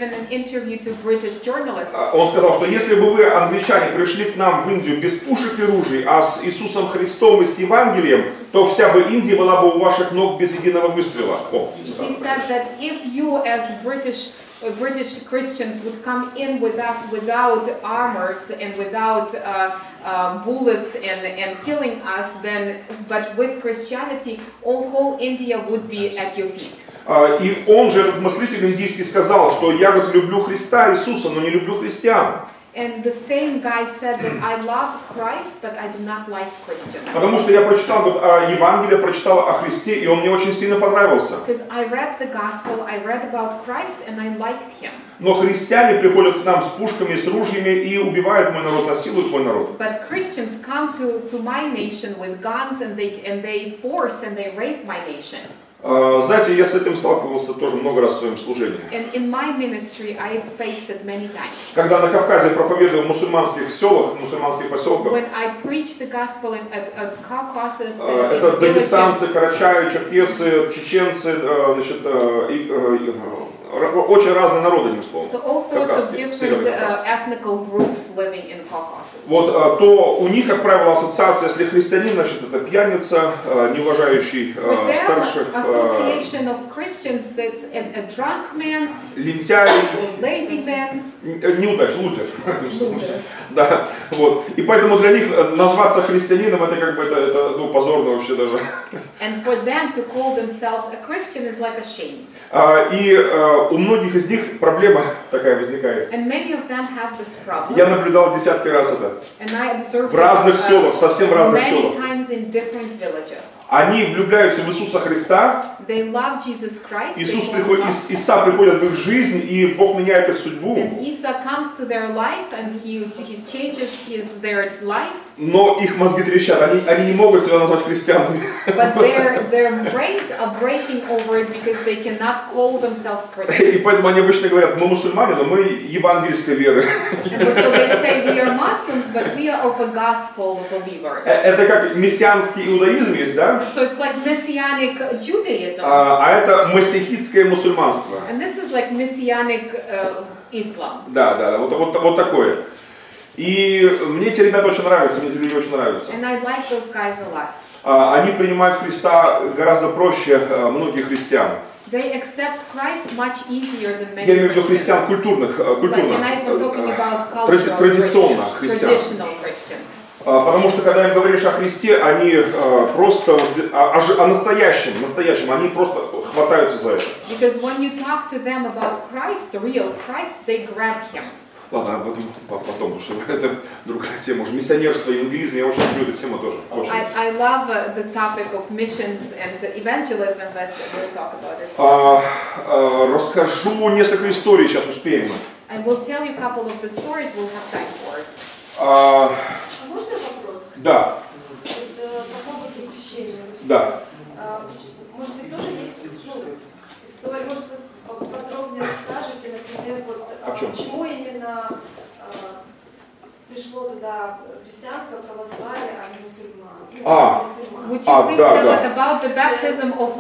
S2: он сказал, что если бы вы, англичане, пришли к нам в Индию без пушек и ружей, а с Иисусом Христом и с Евангелием, то вся бы Индия была бы у ваших ног без единого выстрела.
S3: He said that if you as British Christians would come in with us without armors and without bullets and killing us, but with Christianity, whole India would be at your feet.
S2: И он же, этот мыслитель индийский, сказал, что я вот люблю Христа, Иисуса, но не люблю христиан.
S3: And the same guy said that I love Christ, but I do not like Christians.
S2: Потому что я прочитал Евангелие, прочитал о Христе, и он мне очень сильно понравился.
S3: Because I read the gospel, I read about Christ, and I liked him.
S2: Но христиане приходят к нам с пушками, с ружьями и убивают мой народ, насилуют мой народ.
S3: But Christians come to my nation with guns, and they force and they rape my nation.
S2: Знаете, я с этим сталкивался тоже много раз в своем служении.
S3: In my ministry, I faced it many times.
S2: Когда на Кавказе проповедую в мусульманских селах, мусульманских поселках,
S3: when I preach the gospel at Caucasus,
S2: это дагестанцы, карачаи, черкесы, чеченцы, значит, очень разные народы, одним словом.
S3: So all sorts of different ethnical groups living in Caucasus.
S2: Вот, то у них, как правило, ассоциация, если христианин, значит, это пьяница, не уважающий старших,
S3: association of Christians, that's a drunk man,
S2: лентяй,
S3: lazy man,
S2: неудач, лузер. Да, вот. И поэтому для них назваться христианином это как бы это ну, позорно вообще даже.
S3: And for them to call themselves a Christian is like a shame.
S2: И у многих из них проблема такая возникает.
S3: And many of them have this problem.
S2: Я наблюдал десятки раз это.
S3: And I observed
S2: в разных селах, совсем разных селах.
S3: Many times in different villages.
S2: Они влюбляются в Иисуса Христа.
S3: They love Jesus Christ.
S2: Иса приходит в их жизнь, и Бог меняет их судьбу.
S3: And Isa comes to their life, and he changes their life.
S2: Но их мозги трещат, они не могут себя назвать христианами.
S3: But their brains are breaking over it because they cannot call themselves Christians.
S2: И поэтому они обычно говорят, мы мусульмане, но мы евангельской веры.
S3: And so they say we are Muslims, but we are of a gospel believers.
S2: Это как мессианский иудаизм есть, да?
S3: So it's like Messianic Judaism.
S2: А это масихитское мусульманство.
S3: And this is like Messianic Islam.
S2: Да, вот такое. И мне эти ребята очень нравятся, мне эти люди очень нравятся.
S3: And I like those guys a lot.
S2: Они принимают Христа гораздо проще многих христиан.
S3: They accept Christ much easier than many
S2: Я имею в виду
S3: Christians.
S2: христиан культурно,
S3: традиционно
S2: христиан.
S3: Traditional Christians.
S2: Потому что когда им говоришь о Христе, они просто о настоящем, они просто хватаются за это.
S3: Because when you talk to them about Christ, the real Christ, they grab him.
S2: Ладно, потом, потому что это другая тема. Уже миссионерство и евангелизм, я очень люблю эту тему тоже.
S3: I love the topic of missions and evangelism, but we'll talk about it.
S2: Расскажу несколько историй, сейчас успеем.
S3: I will tell you a couple of the stories, we'll have time for it.
S4: Можно вопрос?
S2: Да.
S4: По поводу крещения.
S2: Да.
S4: Может быть, тоже есть история, может быть, подробнее расскажете, например, почему именно пришло туда христианство, православие, а не мусульман?
S3: Would you please tell us about the baptism of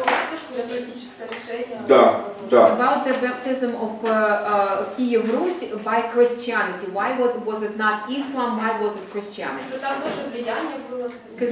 S3: about the baptism of Kiev Rus by Christianity? Why was it not Islam? Why was it Christianity? Because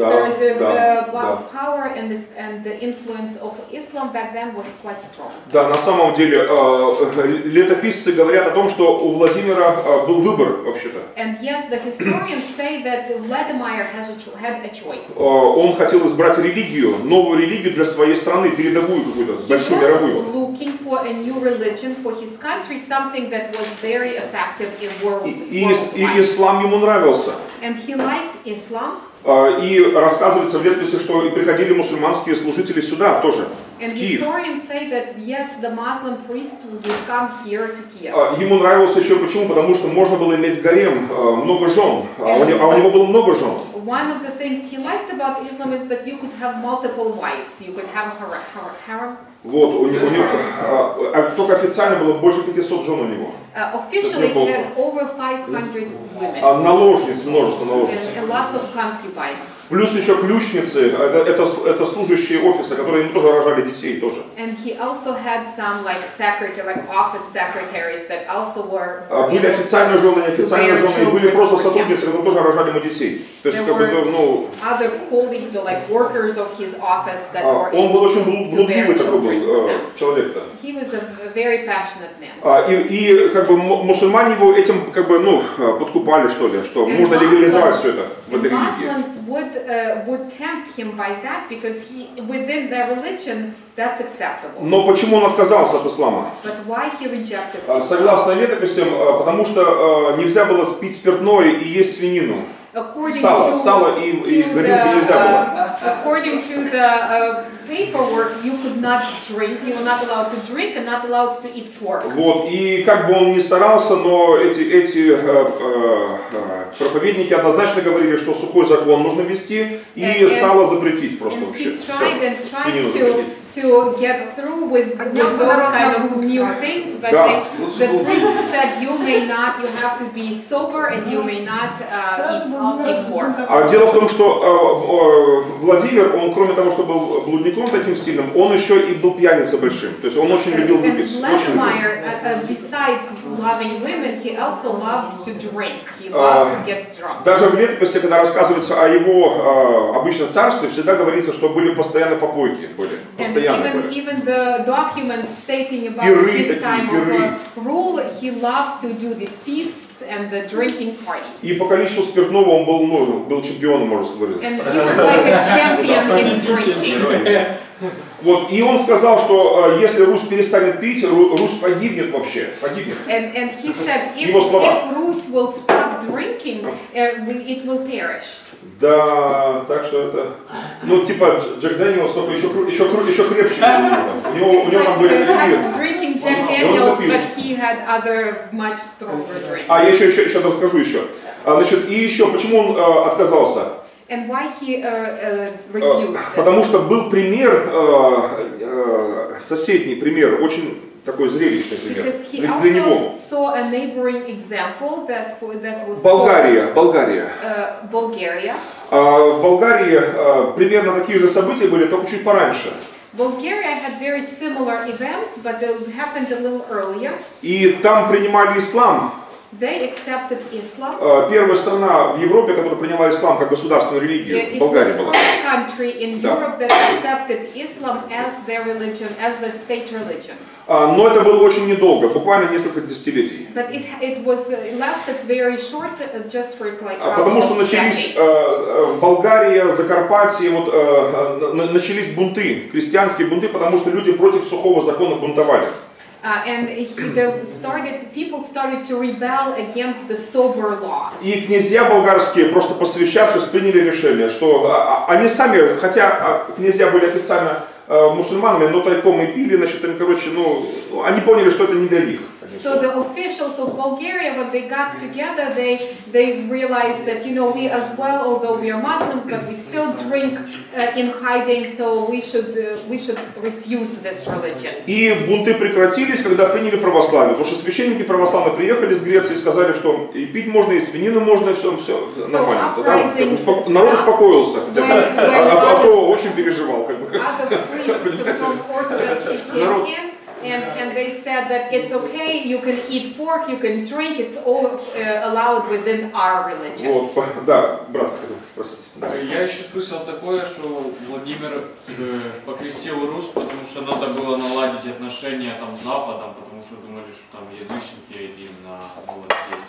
S3: the power and the influence of Islam back then was quite strong.
S2: Да, на самом деле летописцы говорят о том, что у Владимира был выбор вообще-то.
S3: And yes, the historians say that Vladimir had a choice.
S2: Он хотел избрать религию, новую религию для своей страны, передовую какую-то, большую мировую.
S3: Looking for a new religion for his country, something that was very effective in world.
S2: И ислам ему нравился.
S3: And he liked Islam.
S2: И рассказывается в летописи, что и приходили мусульманские служители сюда тоже.
S3: And historians say that yes, the Muslim priests would come here to Kiev.
S2: Ему нравилось еще почему? Потому что можно было иметь гарем, много жен, а у него было много жен.
S3: One of the things he liked about Islam is that you could have multiple wives, you could have harem.
S2: Вот, у него, только официально было больше 500 жен у него.
S3: Officially he had over 500 women.
S2: Наложниц, множество наложниц.
S3: And lots of concubines.
S2: Плюс еще ключницы, это служащие офиса, которые ему тоже рожали детей тоже.
S3: And he also had some like office secretaries that also were.
S2: Были официальные жены, неофициальные жены, и были просто сотрудницы, которые тоже рожали ему детей. То есть как бы, ну.
S3: Other colleagues or like workers of his office that were.
S2: Он был очень блудливый такой был человек-то.
S3: He was a very passionate man.
S2: И как бы мусульмане его этим как бы ну подкупали что ли, что можно легализовать все это в этой религии.
S3: Would tempt him by that because within their religion that's acceptable.
S2: Но почему он отказался от ислама?
S3: But why he rejected Islam?
S2: Согласно летописям, потому что нельзя было пить спиртное и есть свинину. Сало и горилки нельзя было.
S3: According to the paperwork, you could not drink. You were not allowed to drink and not allowed to eat pork.
S2: Вот и как бы он ни старался, но эти проповедники однозначно говорили, что сухой закон нужно вести и сало запретить просто вообще.
S3: He tried to get through with those kind of new things, but the priest said you have to be sober and you may not eat pork.
S2: А дело в том, что Владимир, он кроме того, что был блудником таким сильным, он еще и был пьяницей большим. То есть он очень любил выпить.
S3: Vladimir, besides loving women, he also loved to drink. He loved to get drunk.
S2: Даже в летописи, когда рассказывается о его обычном царстве, всегда говорится, что были постоянно попойки.
S3: Even the documents stating about his time of rule, he loved to do the feasts and the drinking parties.
S2: И по количеству спиртного он был чемпионом, можно сказать.
S3: And he was like a champion in drinking.
S2: Вот, и он сказал, что если Русь перестанет пить, Русь погибнет вообще, погибнет.
S3: And he said, if Rus will stop drinking, it will perish.
S2: Да, так что это, ну типа Джек Дэниелс, только еще крепче. У него там были такие.
S3: Drinking Jack Daniels, but he had other much stronger drinks.
S2: А я еще расскажу еще. Значит, и еще, почему он отказался?
S3: And why he refused?
S2: Потому что был пример, соседний пример, очень такой зрелищный пример.
S3: Because he also saw a neighboring example that was
S2: Болгария.
S3: Bulgaria.
S2: В Болгарии примерно такие же события были, только чуть пораньше.
S3: Bulgaria had very similar events, but they happened a little earlier.
S2: И там принимали ислам.
S3: They accepted Islam.
S2: Первая страна в Европе, которая приняла ислам как государственную религию, Болгария была.
S3: It was the first country in Europe that accepted Islam as their religion, as their state religion.
S2: Но это было очень недолго, буквально несколько десятилетий.
S3: But it lasted very short, just for like
S2: потому что начались в Болгарии, Закарпатье, начались бунты, крестьянские бунты, потому что люди против сухого закона бунтовали.
S3: And people started to rebel against the sober law.
S2: И князья болгарские, просто посвящавшись, приняли решение, что они сами, хотя князья были официально мусульманами, но тайком и пили, значит, они поняли, что это не для них.
S3: So the officials of Bulgaria, when they got together, they realized that, we as well, although we are Muslims, but we still drink in hiding, so we should refuse this religion.
S2: И бунты прекратились, когда приняли православие, потому что священники православные приехали с Греции и сказали, что и пить можно, и свинину можно, и все нормально. Народ успокоился, а то очень переживал.
S3: Other priests from Orthodoxy came in. And they said that it's okay, you can eat pork, you can drink, it's all allowed within our religion.
S2: Вот, да, брат хотел спросить.
S5: Я еще слышал такое, что Владимир покрестил Русь, потому что надо было наладить отношения там с Западом, потому что думали, что там язычники именно здесь.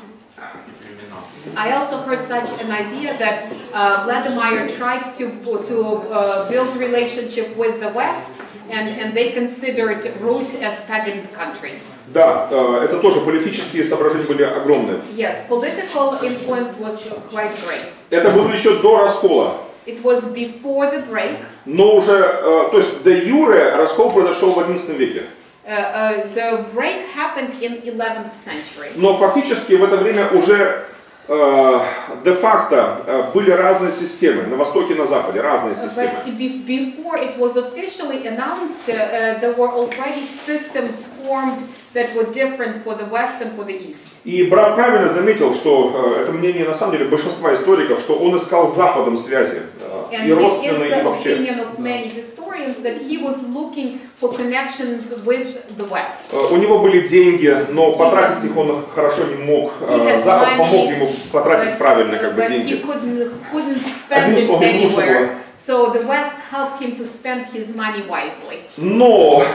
S3: I also heard such an idea that Vladimir tried to build relationship with the West, and they considered Rus as pagan country.
S2: Да, это тоже политические соображения были огромные.
S3: Yes, political influence was quite great.
S2: Это было еще до раскола.
S3: It was before the break.
S2: Но уже, то есть де юре раскол произошел в XI веке.
S3: The break happened in 11th century.
S2: Но фактически в это время уже де-факто были разные системы, на Востоке и на Западе, разные системы.
S3: But before it was officially announced, there were already systems formed that were different for the West and for the East.
S2: И брат правильно заметил, что это мнение на самом деле большинства историков, что он искал с Западом связи, и родственные, и вообще.
S3: And it is the opinion of many historians that he was looking for connections with the West.
S2: У него были деньги, но потратить их он хорошо не мог. Запад помог ему потратить правильно деньги.
S3: He couldn't spend it anywhere. So the West helped him to spend his money wisely.
S2: Но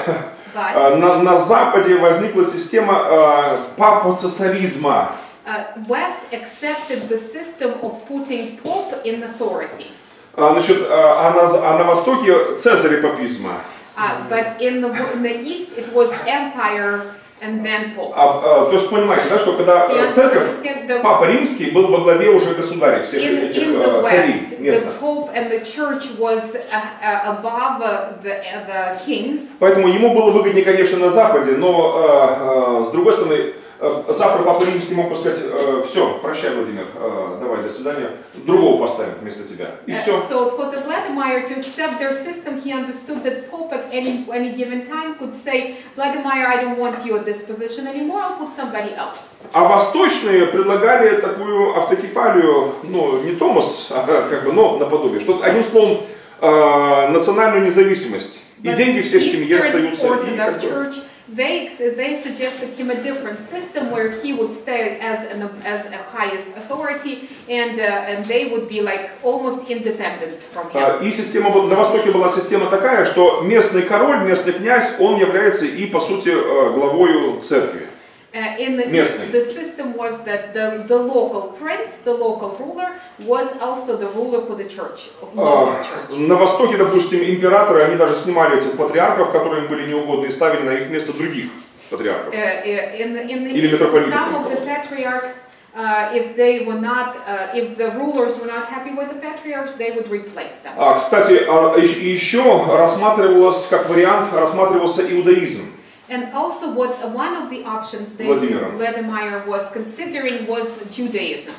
S2: на Западе возникла система папоцесаризма.
S3: West accepted the system of putting Pope in authority.
S2: Значит, а на Востоке цезарепапизма.
S3: But in the East it was empire and then Pope.
S2: То есть понимаете, да, что когда церковь, Папа Римский был во главе уже государей, всех этих царей местных.
S3: The Pope and the Church was above the kings.
S2: Поэтому ему было выгоднее, конечно, на Западе, но с другой стороны, завтра Папа Римский мог бы сказать, все, прощай, Владимир, давай, до свидания, другого поставим вместо тебя. И все.
S3: So for the Vladimir to accept their system, he understood that Pope at any given time could say, Vladimir, I don't want you at this position anymore, I'll put somebody else.
S2: А восточные предлагали такую автокефалию, ну, не Томас, а как бы, но наподобие, что, одним словом, национальную независимость. И деньги все в семье остаются.
S3: They suggested him a different system where he would stay as a highest authority, and they would be like almost independent from him.
S2: И система на Востоке была система такая, что местный король, местный князь, он является и по сути главою церкви.
S3: In the East, the system was that the local prince, the local ruler, was also the ruler for the church, of local church.
S2: На Востоке, допустим, императоры, они даже снимали этих патриархов, которые им были неугодны, и ставили на их место других патриархов.
S3: In the East, some of the patriarchs, if the rulers were not happy with the patriarchs, they would replace them.
S2: Кстати, еще рассматривался как вариант, рассматривался иудаизм.
S3: And also, one of the options that Vladimir was considering was Judaism.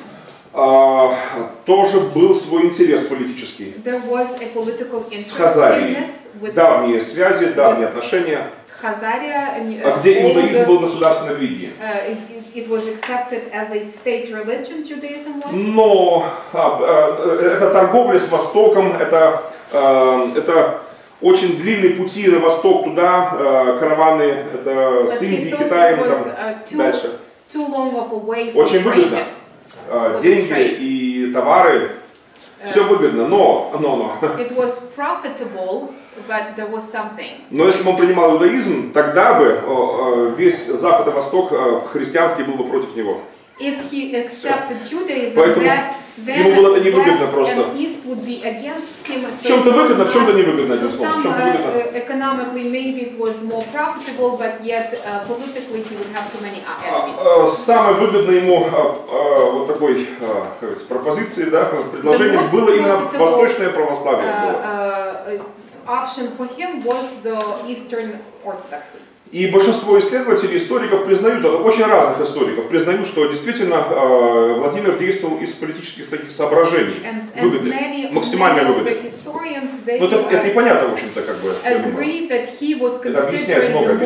S2: Тоже был свой интерес политический.
S3: There was a political interest
S2: с Хазарией.
S3: In this,
S2: давние связи, давние отношения. Где иудаизм был государственной религией.
S3: It was accepted as a state religion, Judaism was.
S2: Но это торговля с Востоком, это очень длинные пути на восток туда, караваны, это с Индии, Китая, дальше. Очень выгодно. Деньги и товары, все выгодно, но.
S3: It was profitable, but there was some things.
S2: Но если бы он принимал иудаизм, тогда бы весь Запад и Восток христианский был бы против него.
S3: If he accepted Judaism,
S2: ему было это невыгодно просто.
S3: В
S2: чем-то выгодно, в чем-то невыгодно.
S3: Economically, maybe it was more profitable, but yet politically he would have too many enemies.
S2: Самое выгодное ему вот такой пропозиции, да, предложением было именно восточное православие.
S3: Option for him was the Eastern Orthodoxy.
S2: И большинство исследователей, историков признают, очень разных историков, признают, что действительно Владимир действовал из политических таких соображений, выгоды, максимальной выгоды. Но это и понятно, в общем-то, как бы. Это объясняет много,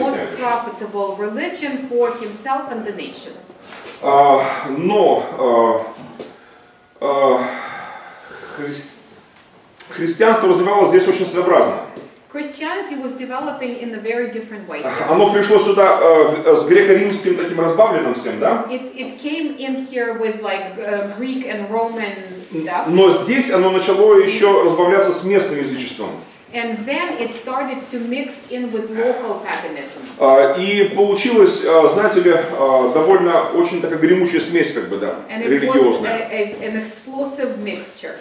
S2: но христианство развивалось здесь очень своеобразно.
S3: Christianity was developing in a very different way.
S2: Оно пришло сюда с греко-римским таким разбавленным всем, да?
S3: It came in here with like Greek and Roman stuff.
S2: Но здесь оно начало еще разбавляться с местным язычеством.
S3: And then it started to mix in with local paganism.
S2: И получилась, знаете ли, довольно очень такая гремучая смесь, как бы, да, религиозная.
S3: An explosive mixture.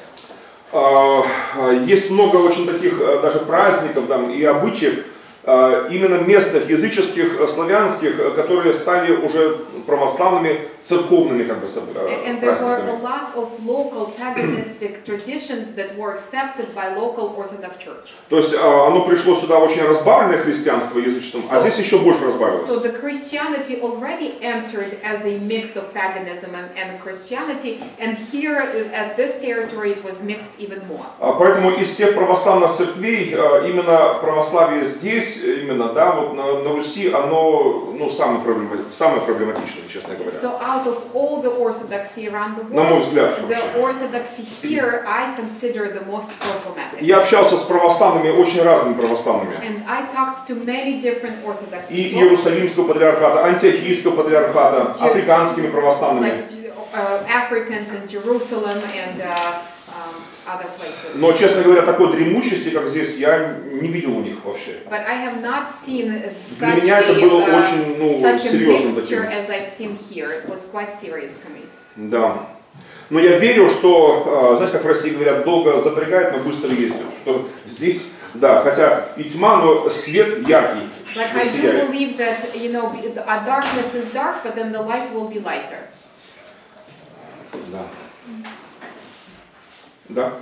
S2: Есть много очень таких даже праздников там, и обычаев, именно местных, языческих, славянских, которые стали уже православными, церковными как бы
S3: And there were a lot of local paganistic traditions that were accepted by local Orthodox Church.
S2: То есть оно пришло сюда очень разбавленное христианство язычеством, а здесь еще больше разбавилось.
S3: So the Christianity already entered as a mix of paganism and Christianity, and here at this territory it was mixed even more.
S2: Поэтому из всех православных церквей именно православие здесь, именно, да, вот на Руси, оно, ну, самое проблематичное, честно говоря.
S3: So out of all the orthodoxy around the world,
S2: на мой взгляд,
S3: the orthodoxy here I consider the most problematic.
S2: Я общался с православными, очень разными православными.
S3: And I talked to many different Orthodox people.
S2: И Иерусалимского патриархата, Антиохийского патриархата, африканскими православными.
S3: Like Africans in Jerusalem and other places.
S2: Но, честно говоря, такой дремучести, как здесь, я не видел у них вообще.
S3: But I have not seen
S2: Для меня это было очень, ну, серьезным таким.
S3: As I've seen here. It was quite serious for me.
S2: Да. Но я верю, что, знаете, как в России говорят, долго запрягает, но быстро ездит. Что здесь, да, хотя и тьма, но свет яркий.
S3: But I do believe that, you know, darkness is dark, but then the light will be lighter.
S2: Да. Да.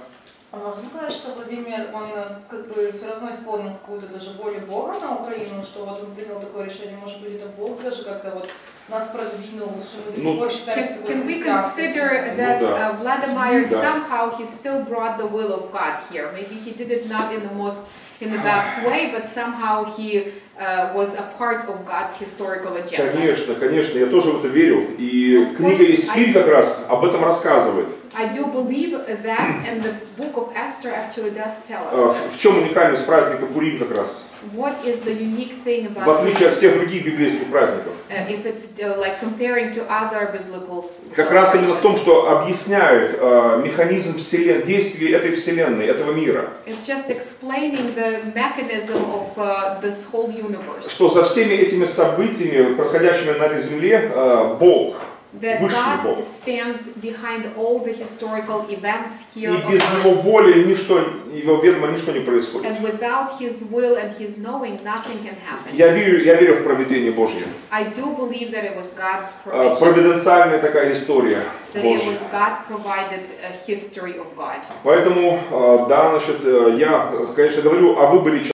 S6: А можно сказать, что Владимир, он как бы все равно исполнил какую-то даже волю Бога на Украину, что вот он принял такое решение, может быть, это Бог даже как-то вот нас продвинул, что мы до сих пор считаем, что
S3: Can we consider that Vladimir somehow he still brought the will of God here? Maybe he did it not in the best way, but somehow he was a part of God's historical agenda.
S2: Конечно, конечно, я тоже в это верю. И книга Исфирь как раз об этом рассказывает.
S3: I do believe that, and the book of Esther actually does tell us.
S2: В чем уникальность праздника Пурим как раз?
S3: What is the unique thing about?
S2: В отличие от всех других библейских праздников.
S3: If it's like comparing to other biblical.
S2: Как раз именно в том, что объясняют механизм действия этой вселенной, этого мира.
S3: It's just explaining the mechanism of this whole universe.
S2: Что за всеми этими событиями, происходящими на этой земле, Бог.
S3: That God stands behind all the historical events here.
S2: И без Его воли ничто, Его ведомо ничто не происходит.
S3: And without His will and His knowing, nothing can happen.
S2: Я верю в провидение Божье.
S3: I do believe that it was God's provision.
S2: Провиденциальная такая история
S3: That it was God provided a history of God.
S2: Поэтому, да, значит, я, конечно, говорю о выборе